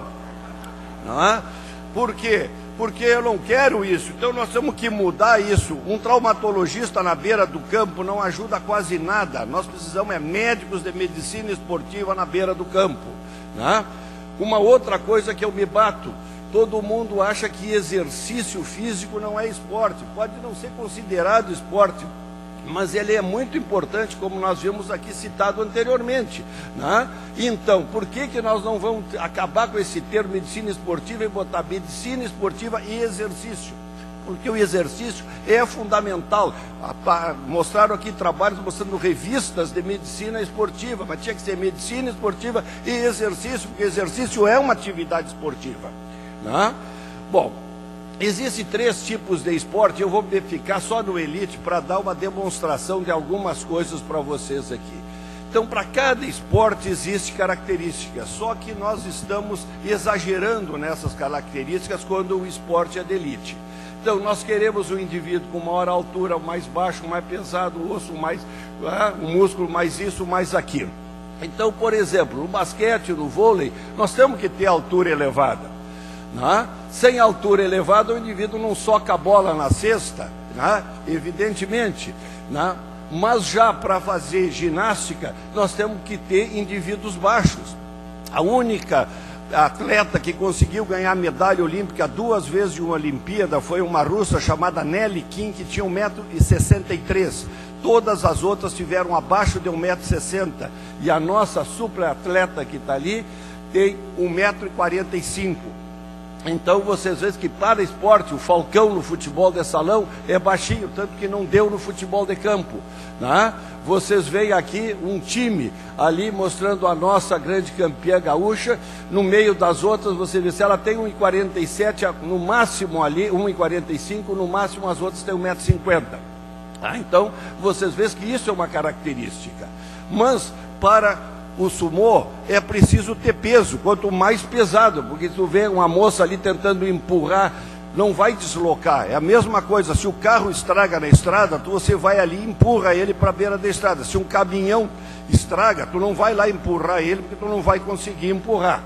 Não é? Por quê? Porque eu não quero isso, então nós temos que mudar isso. Um traumatologista na beira do campo não ajuda quase nada. Nós precisamos é médicos de medicina esportiva na beira do campo, né? Uma outra coisa que eu me bato, todo mundo acha que exercício físico não é esporte. Pode não ser considerado esporte, mas ele é muito importante, como nós vimos aqui citado anteriormente, né? Então, por que que nós não vamos acabar com esse termo medicina esportiva e botar medicina esportiva e exercício? Porque o exercício é fundamental. Mostraram aqui trabalhos mostrando revistas de medicina esportiva, mas tinha que ser medicina esportiva e exercício, porque exercício é uma atividade esportiva, né? Bom, existem três tipos de esporte, eu vou ficar só no elite para dar uma demonstração de algumas coisas para vocês aqui. Então, para cada esporte existe características, só que nós estamos exagerando nessas características quando o esporte é de elite. Então, nós queremos um indivíduo com maior altura, mais baixo, mais pesado, o osso mais, ah, o músculo mais isso, mais aquilo. Então, por exemplo, no basquete, no vôlei, nós temos que ter altura elevada, né? Sem altura elevada, o indivíduo não soca a bola na cesta, né? Evidentemente, né? Mas já para fazer ginástica, nós temos que ter indivíduos baixos. A única atleta que conseguiu ganhar medalha olímpica duas vezes de uma Olimpíada foi uma russa chamada Nelly Kim, que tinha um metro e sessenta e três. Todas as outras tiveram abaixo de um metro e sessenta. E a nossa super atleta que está ali tem um metro e quarenta e cinco. Então vocês veem que para esporte, o Falcão no futebol de salão é baixinho, tanto que não deu no futebol de campo, né? Vocês veem aqui um time ali mostrando a nossa grande campeã gaúcha, no meio das outras, você vê se ela tem um metro e quarenta e sete, no máximo ali, um metro e quarenta e cinco, no máximo as outras têm um metro e cinquenta. Tá? Então vocês veem que isso é uma característica. Mas para o sumô é preciso ter peso, quanto mais pesado, porque se tu vê uma moça ali tentando empurrar, não vai deslocar. É a mesma coisa, se o carro estraga na estrada, tu, você vai ali e empurra ele para a beira da estrada. Se um caminhão estraga, tu não vai lá empurrar ele, porque tu não vai conseguir empurrar.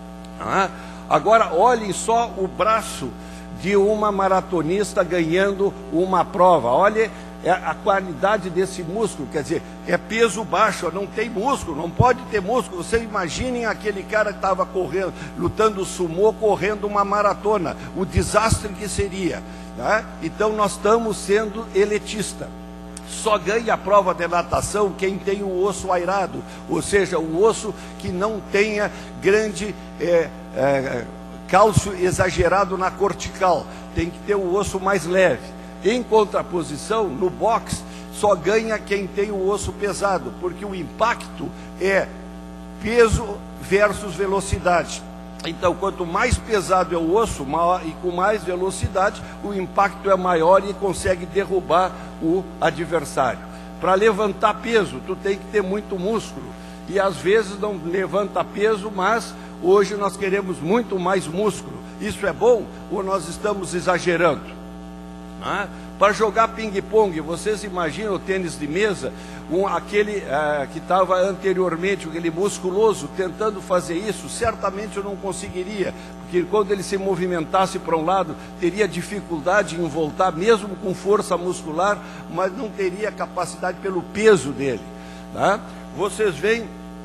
Ah, agora olhem só o braço de uma maratonista ganhando uma prova. Olha é a qualidade desse músculo, quer dizer, é peso baixo, não tem músculo, não pode ter músculo. Vocês imaginem aquele cara que estava correndo, lutando sumô, correndo uma maratona, o desastre que seria, né? Então nós estamos sendo elitista. Só ganha a prova de natação quem tem o osso airado, ou seja, o osso que não tenha grande é, é, cálcio exagerado na cortical, tem que ter o osso mais leve. Em contraposição, no boxe, só ganha quem tem o osso pesado, porque o impacto é peso versus velocidade. Então, quanto mais pesado é o osso, maior, e com mais velocidade, o impacto é maior e consegue derrubar o adversário. Para levantar peso, tu tem que ter muito músculo. E às vezes não levanta peso, mas hoje nós queremos muito mais músculo. Isso é bom ou nós estamos exagerando? Ah, para jogar ping-pong, vocês imaginam o tênis de mesa, um, aquele ah, que estava anteriormente, aquele musculoso, tentando fazer isso? Certamente eu não conseguiria, porque quando ele se movimentasse para um lado, teria dificuldade em voltar, mesmo com força muscular, mas não teria capacidade pelo peso dele. Tá? Vocês veem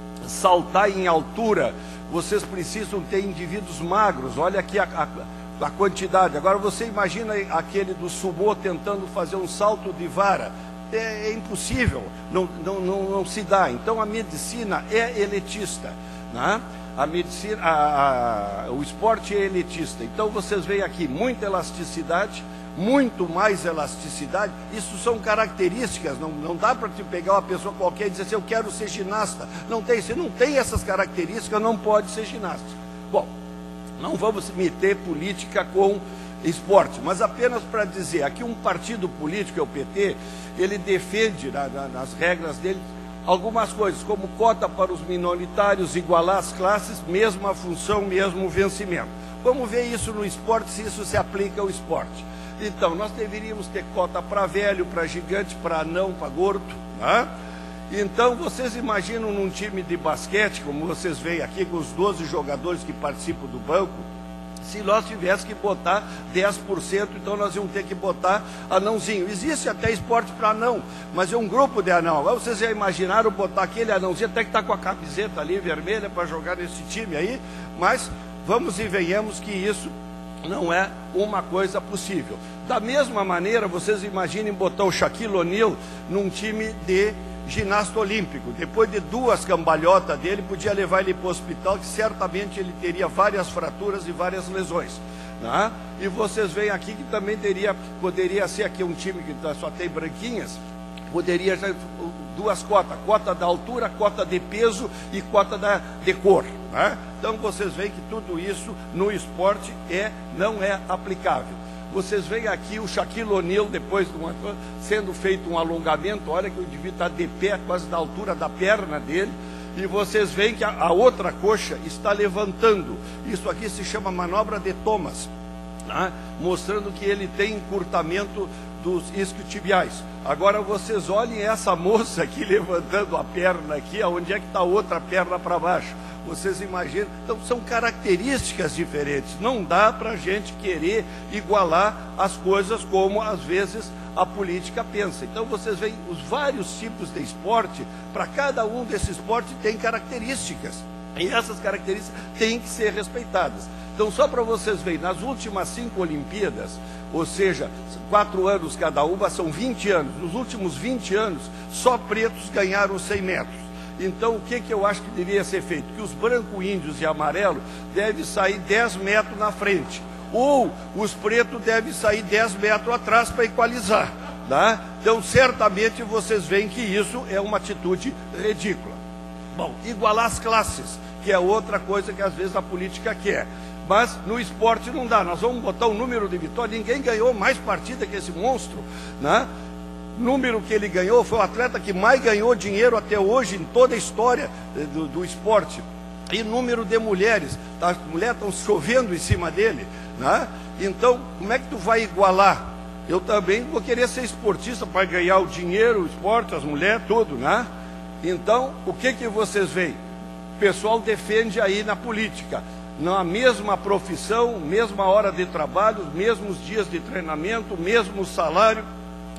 saltar em altura, vocês precisam ter indivíduos magros. Olha aqui a, a a quantidade. Agora você imagina aquele do sumô tentando fazer um salto de vara. É, é impossível, não, não, não, não se dá. Então a medicina é elitista, né? A medicina, a, a, o esporte é elitista. Então vocês veem aqui muita elasticidade, muito mais elasticidade. Isso são características. Não, não dá para te pegar uma pessoa qualquer e dizer assim, eu quero ser ginasta. Não tem, se não tem essas características, não pode ser ginasta. Bom, não vamos meter política com esporte, mas apenas para dizer, aqui um partido político, é o P T, ele defende, na, na, nas regras dele, algumas coisas, como cota para os minoritários, igualar as classes, mesma função, mesmo vencimento. Vamos ver isso no esporte, se isso se aplica ao esporte. Então, nós deveríamos ter cota para velho, para gigante, para anão, para gordo, né? Então, vocês imaginam num time de basquete, como vocês veem aqui, com os doze jogadores que participam do banco, se nós tivéssemos que botar dez por cento, então nós íamos ter que botar anãozinho. Existe até esporte para anão, mas é um grupo de anão. Agora vocês já imaginaram botar aquele anãozinho, até que está com a camiseta ali vermelha para jogar nesse time aí, mas vamos e venhamos que isso não é uma coisa possível. Da mesma maneira, vocês imaginem botar o Shaquille O'Neal num time de ginasta olímpico. Depois de duas cambalhotas dele, podia levar ele para o hospital, que certamente ele teria várias fraturas e várias lesões, né? E vocês veem aqui que também teria, poderia ser aqui um time que só tem branquinhas, poderia ter duas cotas, cota da altura, cota de peso e cota da, de cor, né? Então vocês veem que tudo isso no esporte é, não é aplicável. Vocês veem aqui o Shaquille O'Neal, depois de uma, sendo feito um alongamento, olha que o indivíduo está de pé, quase da altura da perna dele, e vocês veem que a, a outra coxa está levantando. Isso aqui se chama manobra de Thomas, né? Mostrando que ele tem encurtamento dos isquiotibiais. Agora vocês olhem essa moça aqui levantando a perna aqui, onde é que está a outra perna para baixo? Vocês imaginam? Então são características diferentes. Não dá para a gente querer igualar as coisas como às vezes a política pensa. Então vocês veem os vários tipos de esporte, para cada um desses esportes tem características. E essas características têm que ser respeitadas. Então só para vocês verem, nas últimas cinco Olimpíadas, ou seja, quatro anos cada uma, são vinte anos. Nos últimos vinte anos, só pretos ganharam cem metros. Então, o que, que eu acho que deveria ser feito? Que os branco, índios e amarelo devem sair dez metros na frente. Ou os pretos devem sair dez metros atrás para equalizar. Tá? Então, certamente vocês veem que isso é uma atitude ridícula. Bom, igualar as classes, que é outra coisa que às vezes a política quer. Mas no esporte não dá. Nós vamos botar o número de vitórias. Ninguém ganhou mais partida que esse monstro, né? Número que ele ganhou, foi o atleta que mais ganhou dinheiro até hoje em toda a história do, do esporte. E número de mulheres, tá? As mulheres estão chovendo em cima dele, né? Então, como é que tu vai igualar? Eu também vou querer ser esportista para ganhar o dinheiro, o esporte, as mulheres, tudo, né? Então, o que que vocês veem? O pessoal defende aí na política, na mesma profissão, mesma hora de trabalho, mesmos dias de treinamento, mesmo salário.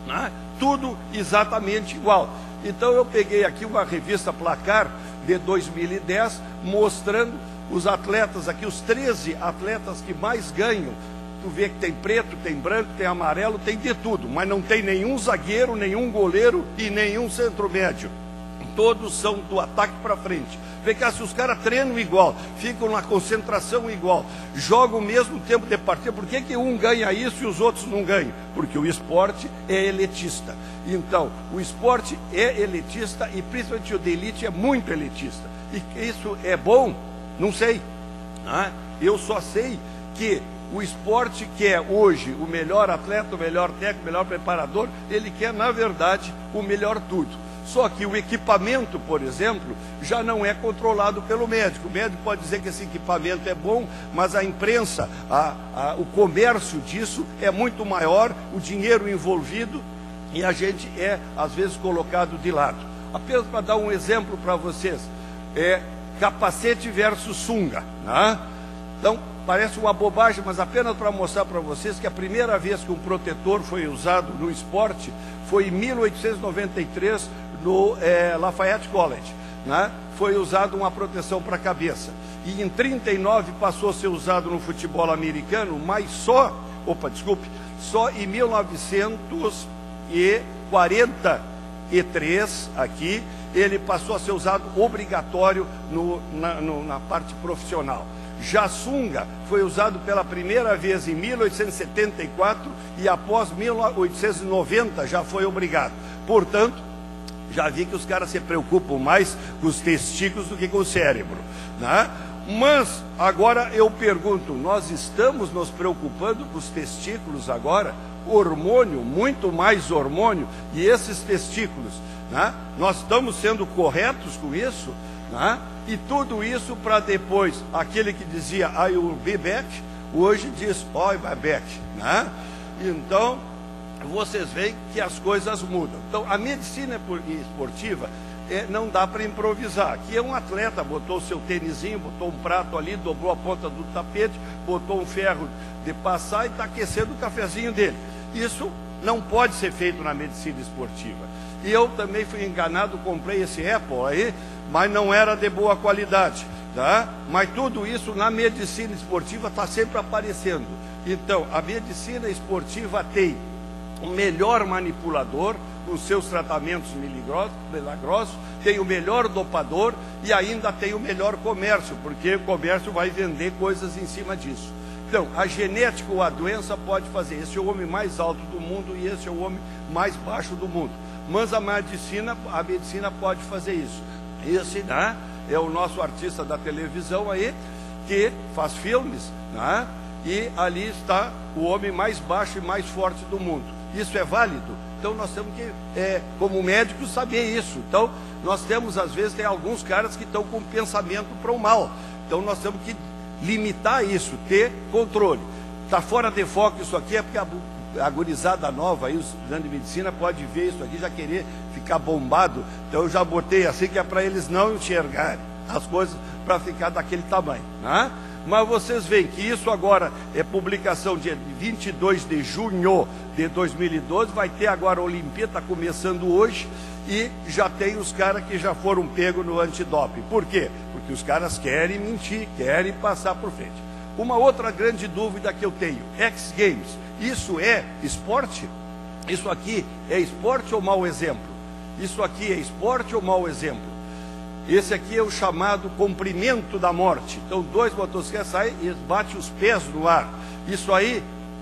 né? Tudo exatamente igual. Então eu peguei aqui uma revista Placar de dois mil e dez, mostrando os atletas aqui, os treze atletas que mais ganham. Tu vê que tem preto, tem branco, tem amarelo, tem de tudo, mas não tem nenhum zagueiro, nenhum goleiro e nenhum centro médio. Todos são do ataque para frente. Vê cá, se os caras treinam igual, ficam na concentração igual, jogam o mesmo tempo de partida, por que que um ganha isso e os outros não ganham? Porque o esporte é elitista. Então, o esporte é elitista e principalmente o de elite é muito elitista. E isso é bom? Não sei. Ah, eu só sei que o esporte quer hoje o melhor atleta, o melhor técnico, o melhor preparador, ele quer, na verdade, o melhor tudo. Só que o equipamento, por exemplo, já não é controlado pelo médico. O médico pode dizer que esse equipamento é bom, mas a imprensa, a, a, o comércio disso é muito maior, o dinheiro envolvido, e a gente é, às vezes, colocado de lado. Apenas para dar um exemplo para vocês, é capacete versus sunga, né? Então, parece uma bobagem, mas apenas para mostrar para vocês que a primeira vez que um protetor foi usado no esporte foi em mil oitocentos e noventa e três, no é, Lafayette College, né? Foi usado uma proteção para a cabeça. E em trinta e nove passou a ser usado no futebol americano, mas só, opa, desculpe, só em mil novecentos e quarenta e três, aqui, ele passou a ser usado obrigatório no, na, no, na parte profissional. Já a sunga foi usado pela primeira vez em mil oitocentos e setenta e quatro e após mil oitocentos e noventa já foi obrigado. Portanto, já vi que os caras se preocupam mais com os testículos do que com o cérebro, né? Mas agora eu pergunto, nós estamos nos preocupando com os testículos agora? Hormônio, muito mais hormônio, e esses testículos, né? Nós estamos sendo corretos com isso, né? E tudo isso para depois, aquele que dizia I will be back, hoje diz I'll be back, né? Então, vocês veem que as coisas mudam. Então, a medicina esportiva é, não dá para improvisar. Aqui é um atleta, botou o seu tênisinho, botou um prato ali, dobrou a ponta do tapete, botou um ferro de passar e está aquecendo o cafezinho dele. Isso não pode ser feito na medicina esportiva. E eu também fui enganado, comprei esse Apple aí, mas não era de boa qualidade, tá? Mas tudo isso na medicina esportiva está sempre aparecendo. Então, a medicina esportiva tem o melhor manipulador, com seus tratamentos milagrosos, tem o melhor dopador e ainda tem o melhor comércio, porque o comércio vai vender coisas em cima disso. Então, a genética ou a doença pode fazer. Esse é o homem mais alto do mundo e esse é o homem mais baixo do mundo. Mas a medicina, a medicina pode fazer isso. Esse, né, é o nosso artista da televisão aí, que faz filmes, né, e ali está o homem mais baixo e mais forte do mundo. Isso é válido? Então nós temos que, é, como médicos, saber isso. Então nós temos, às vezes, tem alguns caras que estão com pensamento para o mal. Então nós temos que limitar isso, ter controle. Está fora de foco isso aqui, é porque a, a gurizada nova aí, os estudantes de medicina, pode ver isso aqui, já querer ficar bombado. Então eu já botei assim, que é para eles não enxergarem as coisas para ficar daquele tamanho, né? Mas vocês veem que isso agora é publicação dia vinte e dois de junho de dois mil e doze, vai ter agora a Olimpíada, está começando hoje, e já tem os caras que já foram pegos no antidoping. Por quê? Porque os caras querem mentir, querem passar por frente. Uma outra grande dúvida que eu tenho, X Games, isso é esporte? Isso aqui é esporte ou mau exemplo? Isso aqui é esporte ou mau exemplo? Esse aqui é o chamado comprimento da morte. Então, dois motocicletas saem e batem os pés no ar. Isso aí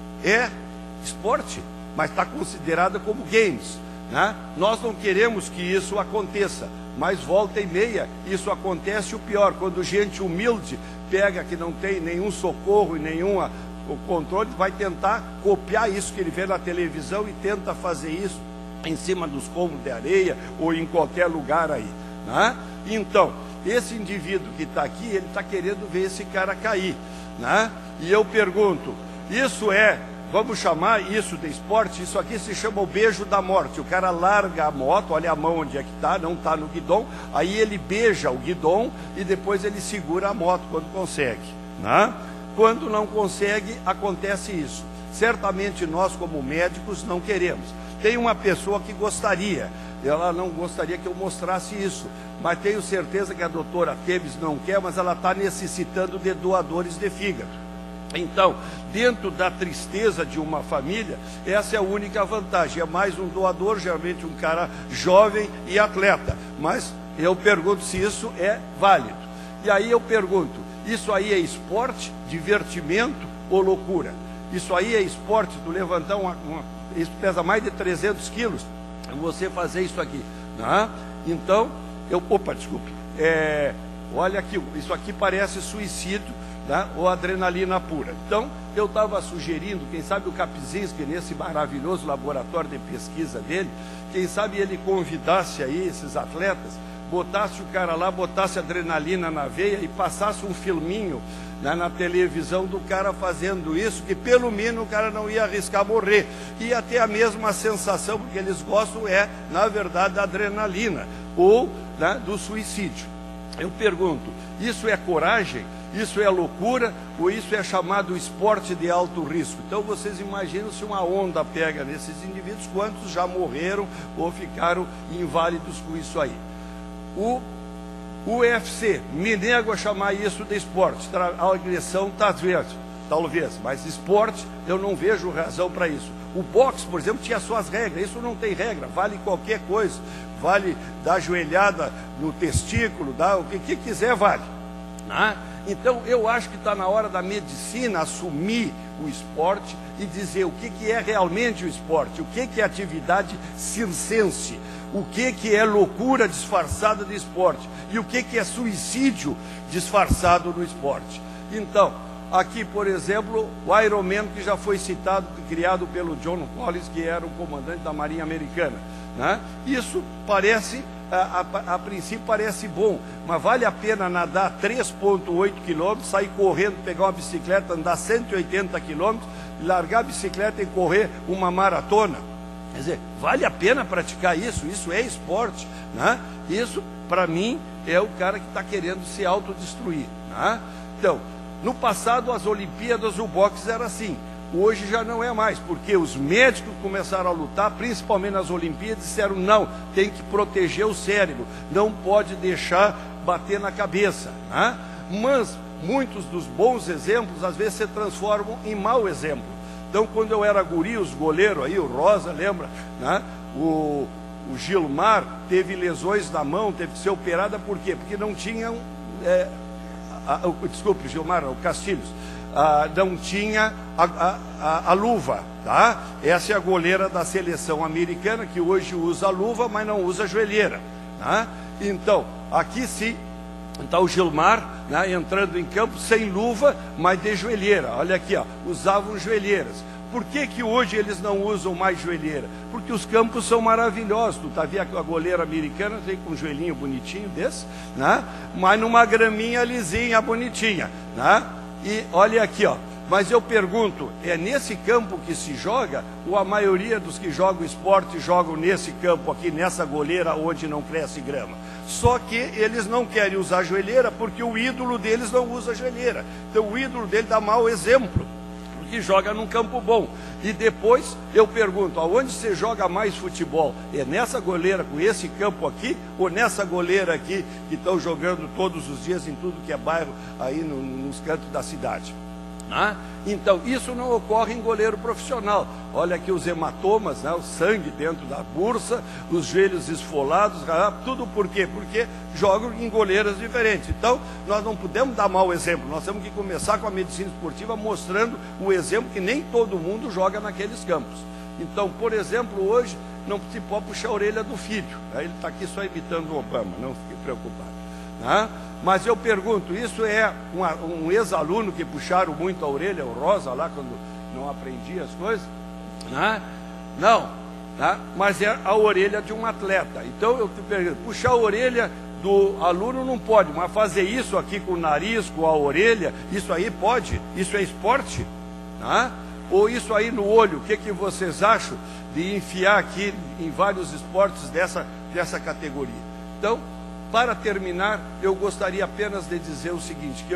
é esporte, mas está considerado como games, né? Nós não queremos que isso aconteça, mas volta e meia isso acontece. O pior, quando gente humilde pega que não tem nenhum socorro e nenhum controle, vai tentar copiar isso que ele vê na televisão e tenta fazer isso em cima dos cômodos de areia ou em qualquer lugar aí, né? Então, esse indivíduo que está aqui, ele está querendo ver esse cara cair, né? E eu pergunto, isso é, vamos chamar isso de esporte? Isso aqui se chama o beijo da morte. O cara larga a moto, olha a mão onde é que está, não está no guidão, aí ele beija o guidão e depois ele segura a moto quando consegue, né? quando não consegue, acontece isso. Certamente nós, como médicos, não queremos. Tem uma pessoa que gostaria, ela não gostaria que eu mostrasse isso, mas tenho certeza que a doutora Tebes não quer, mas ela está necessitando de doadores de fígado. Então, dentro da tristeza de uma família, essa é a única vantagem. É mais um doador, geralmente um cara jovem e atleta. Mas eu pergunto se isso é válido. E aí eu pergunto, isso aí é esporte, divertimento ou loucura? Isso aí é esporte, tu levantar uma, uma isso pesa mais de trezentos quilos, você fazer isso aqui, né? Então, eu, opa, desculpe, é, olha aqui, isso aqui parece suicídio, né? Ou adrenalina pura. Então, eu estava sugerindo, quem sabe o Kapczynski, nesse maravilhoso laboratório de pesquisa dele, quem sabe ele convidasse aí esses atletas, botasse o cara lá, botasse adrenalina na veia e passasse um filminho, né, na televisão do cara fazendo isso, que pelo menos o cara não ia arriscar morrer. Ia ter a mesma sensação, porque eles gostam, é, na verdade, da adrenalina, ou, né, do suicídio. Eu pergunto, isso é coragem? Isso é loucura? Ou isso é chamado esporte de alto risco? Então vocês imaginam se uma onda pega nesses indivíduos, quantos já morreram ou ficaram inválidos com isso aí. O U F C, me nego a chamar isso de esporte. A agressão talvez, talvez, mas esporte eu não vejo razão para isso. O boxe, por exemplo, tinha suas regras, isso não tem regra, vale qualquer coisa, vale dar joelhada no testículo, dar o que, que quiser vale. Né? Então eu acho que está na hora da medicina assumir o esporte e dizer o que, que é realmente o esporte, o que, que é atividade circense, o que, que é loucura disfarçada de esporte e o que, que é suicídio disfarçado no esporte. Então, aqui, por exemplo, o Ironman, que já foi citado, criado pelo John Collins, que era o comandante da Marinha Americana, né? Isso parece, a, a, a princípio parece bom, mas vale a pena nadar três vírgula oito quilômetros, sair correndo, pegar uma bicicleta, andar cento e oitenta quilômetros, largar a bicicleta e correr uma maratona? Quer dizer, vale a pena praticar isso? Isso é esporte, né? Isso, para mim, é o cara que está querendo se autodestruir, né? Então, no passado, as Olimpíadas, o boxe era assim. Hoje já não é mais, porque os médicos começaram a lutar, principalmente nas Olimpíadas, disseram não, tem que proteger o cérebro, não pode deixar bater na cabeça, né? Mas muitos dos bons exemplos, às vezes, se transformam em mau exemplo. Então, quando eu era guri, os goleiros aí, o Rosa, lembra, né? O, o Gilmar teve lesões na mão, teve que ser operada, por quê? Porque não tinham, é, a, a, desculpe, Gilmar, o Castilhos, a, não tinha a, a, a, a luva, tá? Essa é a goleira da seleção americana, que hoje usa a luva, mas não usa a joelheira, tá? Então, aqui sim, então o Gilmar, né, entrando em campo sem luva, mas de joelheira. Olha aqui, ó, usavam joelheiras. Por que que hoje eles não usam mais joelheira? Porque os campos são maravilhosos. Tu tá vendo a goleira americana, tem com um joelhinho bonitinho desse, né? Mas numa graminha lisinha, bonitinha, né? E olha aqui, ó. Mas eu pergunto, é nesse campo que se joga, ou a maioria dos que jogam esporte jogam nesse campo aqui, nessa goleira onde não cresce grama? Só que eles não querem usar joelheira porque o ídolo deles não usa joelheira. Então o ídolo dele dá mau exemplo, porque joga num campo bom. E depois eu pergunto, aonde você joga mais futebol? É nessa goleira com esse campo aqui, ou nessa goleira aqui que estão jogando todos os dias em tudo que é bairro aí no, nos cantos da cidade? Ah, então, isso não ocorre em goleiro profissional. Olha aqui os hematomas, né, o sangue dentro da bursa, os joelhos esfolados, tudo por quê? Porque jogam em goleiras diferentes. Então, nós não podemos dar mau exemplo, nós temos que começar com a medicina esportiva mostrando o exemplo que nem todo mundo joga naqueles campos. Então, por exemplo, hoje não se pode puxar a orelha do filho, ele está aqui só imitando o Obama, não fique preocupado. Né? Mas eu pergunto, isso é um, um ex-aluno que puxaram muito a orelha, o Rosa lá, quando não aprendia as coisas? Né? Não, né? Mas é a orelha de um atleta. Então eu te pergunto, puxar a orelha do aluno não pode, mas fazer isso aqui com o nariz, com a orelha, isso aí pode? Isso é esporte? Né? Ou isso aí no olho, o que, que vocês acham de enfiar aqui em vários esportes dessa, dessa categoria? Então, para terminar, eu gostaria apenas de dizer o seguinte, que eu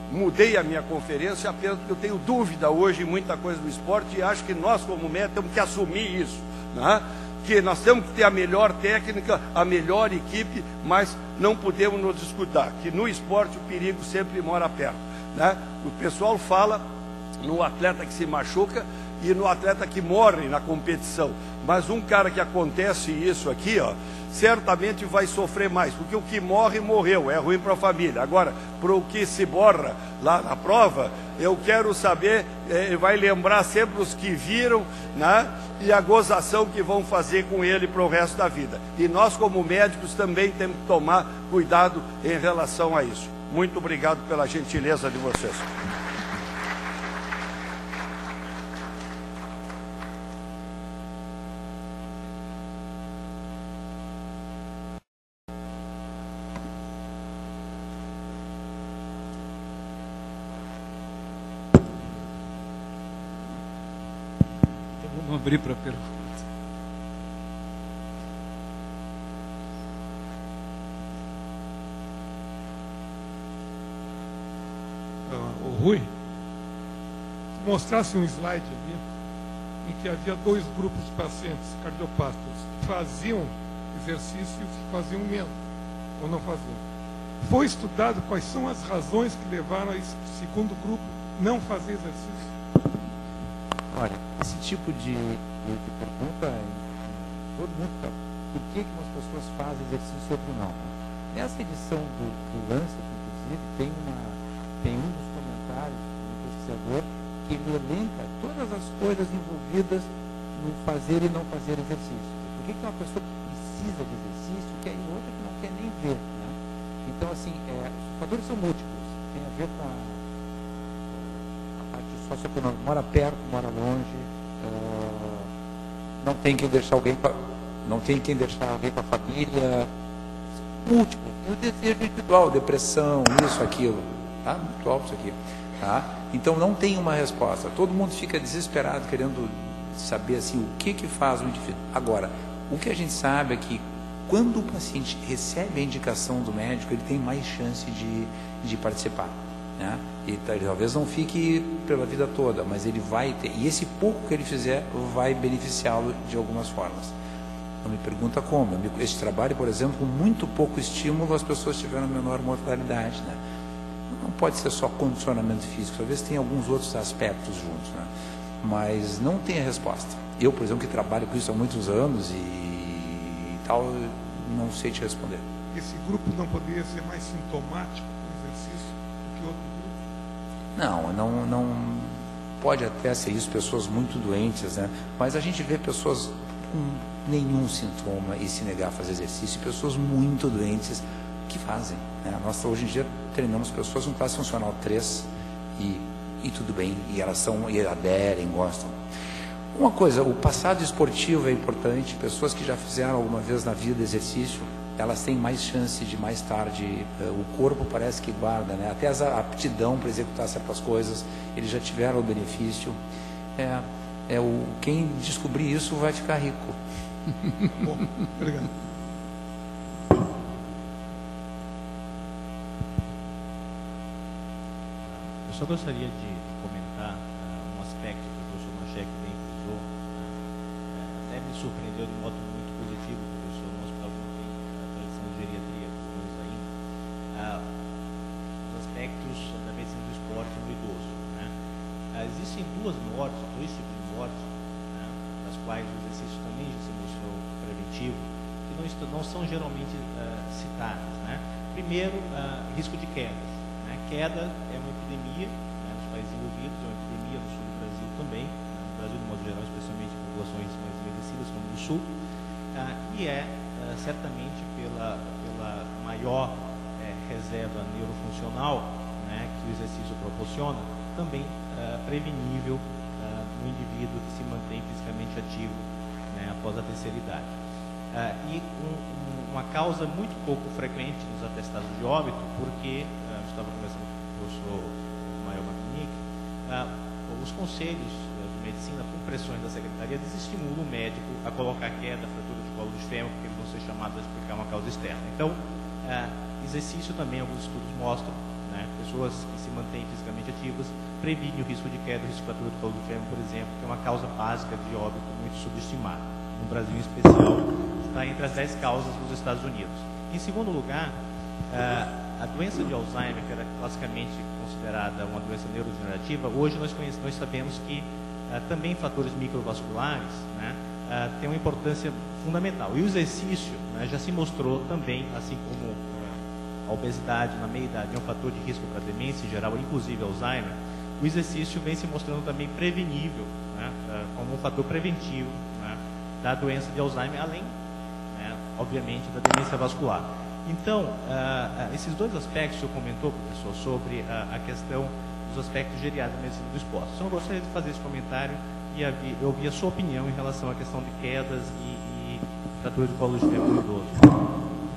mudei a minha conferência apenas porque eu tenho dúvida hoje em muita coisa do esporte e acho que nós, como médicos, temos que assumir isso, né? Que nós temos que ter a melhor técnica, a melhor equipe, mas não podemos nos descuidar, que no esporte o perigo sempre mora perto, né? O pessoal fala no atleta que se machuca e no atleta que morre na competição, mas um cara que acontece isso aqui, ó, certamente vai sofrer mais, porque o que morre, morreu, é ruim para a família. Agora, para o que se borra lá na prova, eu quero saber, eh, vai lembrar sempre os que viram, né, e a gozação que vão fazer com ele para o resto da vida. E nós, como médicos, também temos que tomar cuidado em relação a isso. Muito obrigado pela gentileza de vocês. Vamos abrir para pergunta. Uh, o Rui, se mostrasse um slide ali, em que havia dois grupos de pacientes cardiopatas que faziam exercício e faziam menos, ou não faziam. Foi estudado quais são as razões que levaram a esse segundo grupo não fazer exercício? Olha, esse tipo de, de, de pergunta, todo mundo sabe por que, que umas pessoas fazem exercício e outras não. Nessa edição do, do Lancet, inclusive, tem, uma, tem um dos comentários do pesquisador que ele elenca todas as coisas envolvidas no fazer e não fazer exercício. Por que, que uma pessoa que precisa de exercício quer e outra que não quer nem ver, né? Então, assim, é, os fatores são múltiplos, tem a ver com a socioeconômico, mora perto, mora longe, uh, não tem quem deixar alguém pra, não tem quem deixar alguém com a família, múltiplo, e o desejo individual, depressão, isso, aquilo, tá? Muito alto isso aqui, tá? Então não tem uma resposta, todo mundo fica desesperado querendo saber assim, o que que faz o indivíduo. Agora, o que a gente sabe é que quando o paciente recebe a indicação do médico, ele tem mais chance de, de participar, né? E talvez não fique pela vida toda, mas ele vai ter, e esse pouco que ele fizer vai beneficiá-lo de algumas formas. Não me pergunta como. Esse trabalho, por exemplo, com muito pouco estímulo, as pessoas tiveram menor mortalidade, né? Não pode ser só condicionamento físico, talvez tenha alguns outros aspectos juntos, né? Mas não tem a resposta. Eu, por exemplo, que trabalho com isso há muitos anos e, e tal, não sei te responder. Esse grupo não poderia ser mais sintomático do exercício do que outro grupo? Não, não, não pode até ser isso, pessoas muito doentes, né? Mas a gente vê pessoas com nenhum sintoma e se negar a fazer exercício, e pessoas muito doentes que fazem, né? Nós hoje em dia treinamos pessoas com classe funcional três e, e tudo bem, e elas são, e aderem, gostam. Uma coisa, o passado esportivo é importante, pessoas que já fizeram alguma vez na vida exercício, elas têm mais chance de mais tarde, o corpo parece que guarda, né? Até a aptidão para executar certas coisas, eles já tiveram o benefício. É, é o, quem descobrir isso vai ficar rico. Bom, obrigado. Eu só gostaria de comentar uh, um aspecto que o professor Machek bem frisou, uh, até me surpreendeu de modo muito positivo, professor, no hospital que não tem a tradição de geriatria, pelo menos ainda, uh, os aspectos da medicina do esporte no idoso, né? Uh, existem duas mortes, dois tipos de mortes, né, das quais o exercício também já se mostrou preventivo, que não, estão, não são geralmente uh, citadas, né? Primeiro, uh, risco de quedas. Queda é uma epidemia, né, nos países envolvidos, é uma epidemia no sul do Brasil também, né, no Brasil, de modo geral, especialmente em populações mais envelhecidas, como no sul, ah, e é ah, certamente pela, pela maior eh, reserva neurofuncional, né, que o exercício proporciona, também ah, prevenível ah, no indivíduo que se mantém fisicamente ativo, né, após a terceira idade. Ah, e um, um, uma causa muito pouco frequente nos atestados de óbito, porque estava conversando com o professor Maio Magnick, ah, os conselhos de medicina, com pressões da Secretaria, desestimulam o médico a colocar queda, fratura de colo de fêmur, porque eles vão ser chamados a explicar uma causa externa. Então, ah, exercício também, alguns estudos mostram, né, pessoas que se mantêm fisicamente ativas previne o risco de queda, o risco de fratura do colo do fêmur, por exemplo, que é uma causa básica de óbito muito subestimada. No Brasil, em especial, está entre as dez causas dos Estados Unidos. Em segundo lugar, a doença de Alzheimer, que era classicamente considerada uma doença neurodegenerativa, hoje nós, conhecemos, nós sabemos que também fatores microvasculares, né, têm uma importância fundamental. E o exercício, né, já se mostrou também, assim como a obesidade na meia-idade é um fator de risco para demência em geral, inclusive Alzheimer, o exercício vem se mostrando também prevenível, né, como um fator preventivo, né, da doença de Alzheimer, além, né, obviamente, da demência vascular. Então, uh, esses dois aspectos que o senhor comentou, professor, sobre uh, a questão dos aspectos geriátricos da medicina do esporte. Só eu gostaria de fazer esse comentário e eu ouvir a sua opinião em relação à questão de quedas e, e fratura de colo de fêmur no idoso.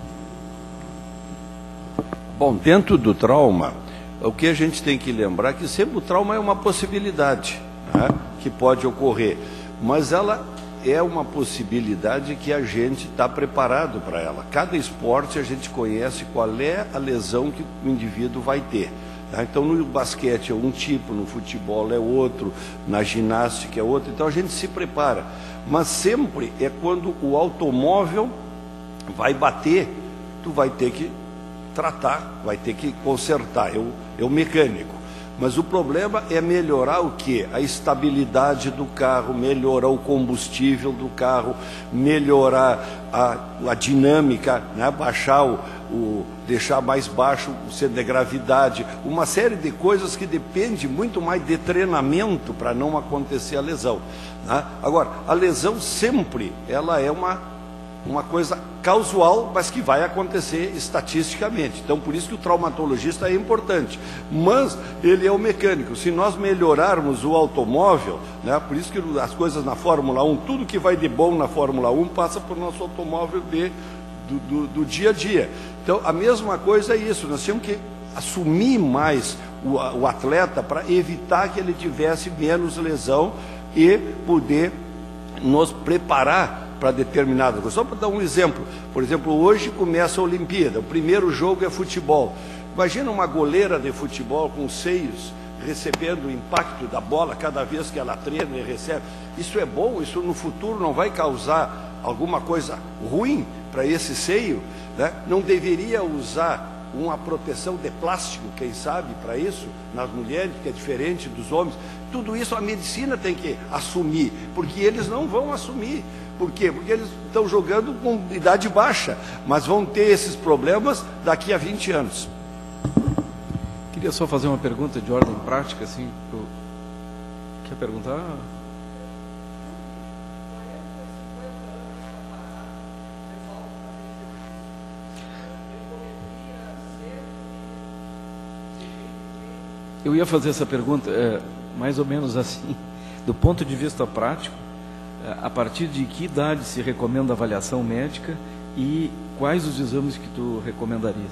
Bom, dentro do trauma, o que a gente tem que lembrar é que sempre o trauma é uma possibilidade, né, que pode ocorrer, mas ela é uma possibilidade que a gente está preparado para ela. Cada esporte a gente conhece qual é a lesão que o indivíduo vai ter. Tá? Então, no basquete é um tipo, no futebol é outro, na ginástica é outro. Então, a gente se prepara. Mas sempre é quando o automóvel vai bater, tu vai ter que tratar, vai ter que consertar. É o, é o mecânico. Mas o problema é melhorar o quê? A estabilidade do carro, melhorar o combustível do carro, melhorar a, a dinâmica, né? Baixar o, o, deixar mais baixo o centro de gravidade, uma série de coisas que depende muito mais de treinamento para não acontecer a lesão, né? Agora, a lesão sempre, ela é uma uma coisa causal, mas que vai acontecer estatisticamente. Então, por isso que o traumatologista é importante. Mas ele é o mecânico. Se nós melhorarmos o automóvel, né, por isso que as coisas na Fórmula um, tudo que vai de bom na Fórmula um passa por nosso automóvel de, do, do, do dia a dia. Então, a mesma coisa é isso. Nós temos que assumir mais o, o atleta para evitar que ele tivesse menos lesão e poder nos preparar para determinada coisa. Só para dar um exemplo, por exemplo, hoje começa a Olimpíada, o primeiro jogo é futebol. Imagina uma goleira de futebol com seios recebendo o impacto da bola cada vez que ela treina e recebe. Isso é bom? Isso no futuro não vai causar alguma coisa ruim para esse seio, né? Não deveria usar uma proteção de plástico, quem sabe, para isso, nas mulheres, que é diferente dos homens. Tudo isso a medicina tem que assumir, porque eles não vão assumir. Por quê? Porque eles estão jogando com idade baixa, mas vão ter esses problemas daqui a vinte anos. Queria só fazer uma pergunta de ordem prática, assim, pro... quer perguntar? Eu ia fazer essa pergunta, é, mais ou menos assim, do ponto de vista prático, a partir de que idade se recomenda a avaliação médica e quais os exames que tu recomendarias?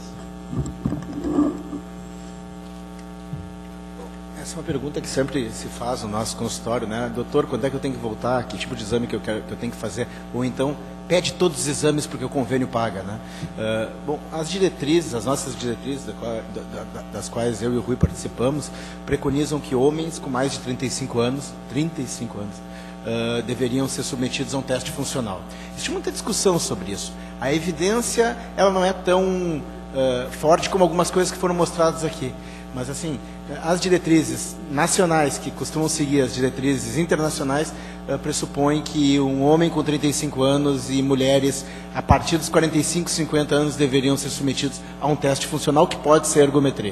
Essa é uma pergunta que sempre se faz no nosso consultório, né? Doutor, quando é que eu tenho que voltar? Que tipo de exame que eu, quero, que eu tenho que fazer? Ou então, pede todos os exames porque o convênio paga, né? Uh, bom, as diretrizes, as nossas diretrizes, da, da, das quais eu e o Rui participamos, preconizam que homens com mais de trinta e cinco anos, trinta e cinco anos, Uh, deveriam ser submetidos a um teste funcional. Existe muita discussão sobre isso. A evidência, ela não é tão uh, forte como algumas coisas que foram mostradas aqui. Mas, assim, as diretrizes nacionais, que costumam seguir as diretrizes internacionais, uh, pressupõem que um homem com trinta e cinco anos e mulheres a partir dos quarenta e cinco, cinquenta anos deveriam ser submetidos a um teste funcional que pode ser ergometria.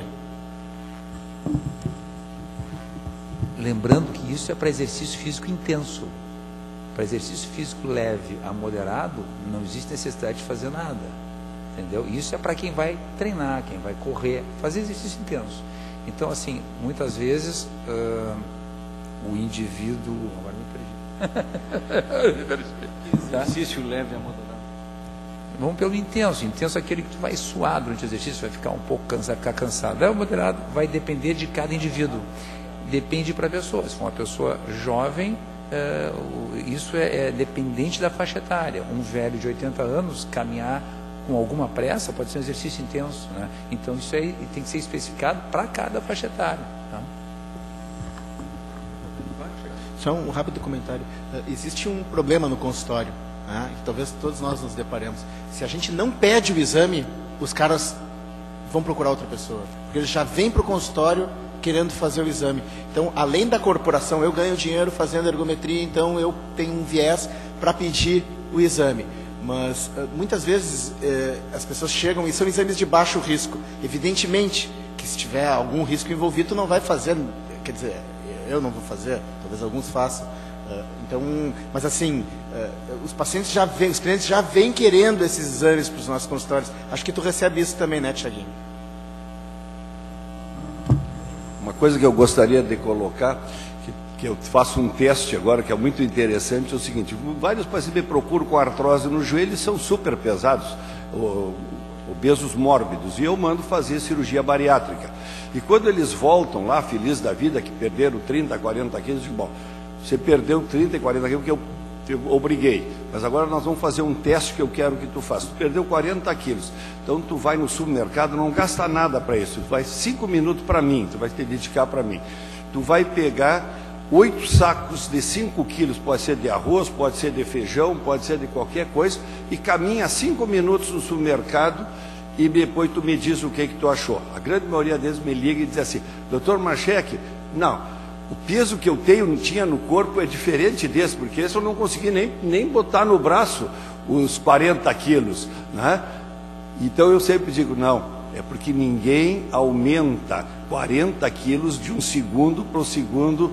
Lembrando que isso é para exercício físico intenso. Para exercício físico leve a moderado, não existe necessidade de fazer nada. Entendeu? Isso é para quem vai treinar, quem vai correr, fazer exercício intenso. Então, assim, muitas vezes, uh, o indivíduo... Agora me perdi. Exercício tá? leve a moderado. Vamos pelo intenso. Intenso é aquele que tu vai suar durante o exercício, vai ficar um pouco cansado, vai ficar cansado. Leve moderado vai depender de cada indivíduo. Depende para a pessoa. Se for uma pessoa jovem, uh, isso é, é dependente da faixa etária. Um velho de oitenta anos, caminhar com alguma pressa, pode ser um exercício intenso, né? Então isso aí tem que ser especificado para cada faixa etária, tá? Só um rápido comentário. Uh, existe um problema no consultório, né, que talvez todos nós nos deparemos. Se a gente não pede o exame, os caras vão procurar outra pessoa, porque eles já vêm para o consultório querendo fazer o exame. Então, além da corporação, eu ganho dinheiro fazendo ergometria, então eu tenho um viés para pedir o exame. Mas, uh, muitas vezes, uh, as pessoas chegam e são exames de baixo risco. Evidentemente que se tiver algum risco envolvido, tu não vai fazer, quer dizer, eu não vou fazer, talvez alguns façam. Uh, então, mas assim, uh, os pacientes já vêm, os clientes já vêm querendo esses exames para os nossos consultórios. Acho que tu recebe isso também, né, Thiaguinho? Uma coisa que eu gostaria de colocar, que, que eu faço um teste agora, que é muito interessante, é o seguinte: vários pacientes me procuram com artrose no joelho e são super pesados, obesos mórbidos, e eu mando fazer cirurgia bariátrica. E quando eles voltam lá, felizes da vida, que perderam trinta, quarenta quilos, eu digo, bom, você perdeu trinta e quarenta quilos porque eu, eu obriguei, mas agora nós vamos fazer um teste que eu quero que tu faça. Tu perdeu quarenta quilos, então tu vai no supermercado, não gasta nada para isso, tu vai cinco minutos para mim, tu vai te dedicar para mim. Tu vai pegar oito sacos de cinco quilos, pode ser de arroz, pode ser de feijão, pode ser de qualquer coisa, e caminha cinco minutos no supermercado, e depois tu me diz o que que tu achou. A grande maioria deles me liga e diz assim: doutor Marchek, não, o peso que eu tenho, tinha no corpo é diferente desse, porque esse eu não consegui nem, nem botar no braço os quarenta quilos, né? Então eu sempre digo, não, é porque ninguém aumenta quarenta quilos de um segundo para o segundo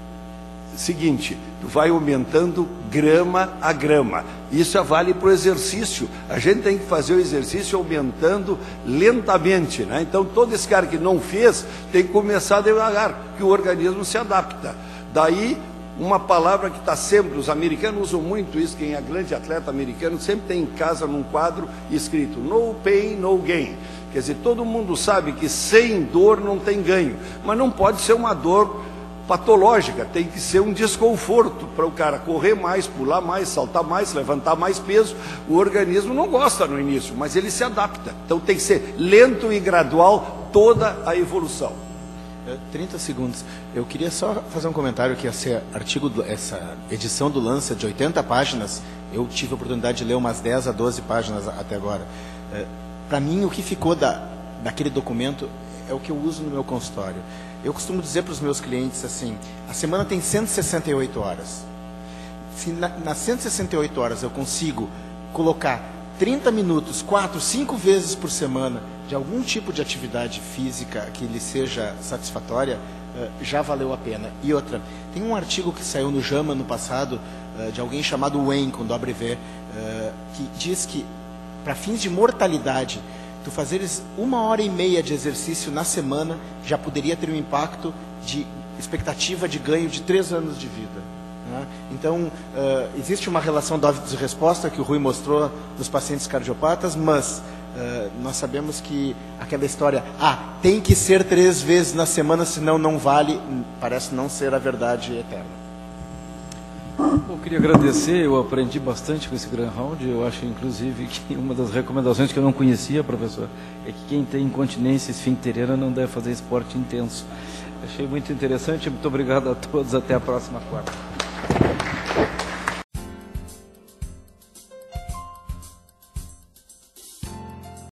seguinte. Tu vai aumentando grama a grama. Isso já vale para o exercício. A gente tem que fazer o exercício aumentando lentamente, né? Então todo esse cara que não fez tem que começar devagar, que o organismo se adapta. Daí uma palavra que está sempre, os americanos usam muito isso, quem é grande atleta americano sempre tem em casa num quadro escrito no pain, no gain. Quer dizer, todo mundo sabe que sem dor não tem ganho, mas não pode ser uma dor patológica, tem que ser um desconforto para o cara correr mais, pular mais, saltar mais, levantar mais peso. O organismo não gosta no início, mas ele se adapta. Então tem que ser lento e gradual toda a evolução. trinta segundos. Eu queria só fazer um comentário que esse artigo, essa edição do Lancet de oitenta páginas, eu tive a oportunidade de ler umas dez a doze páginas até agora. Para mim, o que ficou da, daquele documento é o que eu uso no meu consultório. Eu costumo dizer para os meus clientes assim: a semana tem cento e sessenta e oito horas. Se na, nas cento e sessenta e oito horas eu consigo colocar trinta minutos, quatro, cinco vezes por semana de algum tipo de atividade física que lhe seja satisfatória, uh, já valeu a pena. E outra, tem um artigo que saiu no JAMA no passado, uh, de alguém chamado Wayne, com dobre V, uh, que diz que, para fins de mortalidade, tu fazeres uma hora e meia de exercício na semana já poderia ter um impacto de expectativa de ganho de três anos de vida. Né? Então, uh, existe uma relação dose de resposta que o Rui mostrou dos pacientes cardiopatas, mas uh, nós sabemos que aquela história, ah, tem que ser três vezes na semana, senão não vale, parece não ser a verdade eterna. Eu queria agradecer, eu aprendi bastante com esse Grand Round. Eu acho, inclusive, que uma das recomendações que eu não conhecia, professor, é que quem tem incontinência esfincteriana não deve fazer esporte intenso. Achei muito interessante. Muito obrigado a todos. Até a próxima quarta.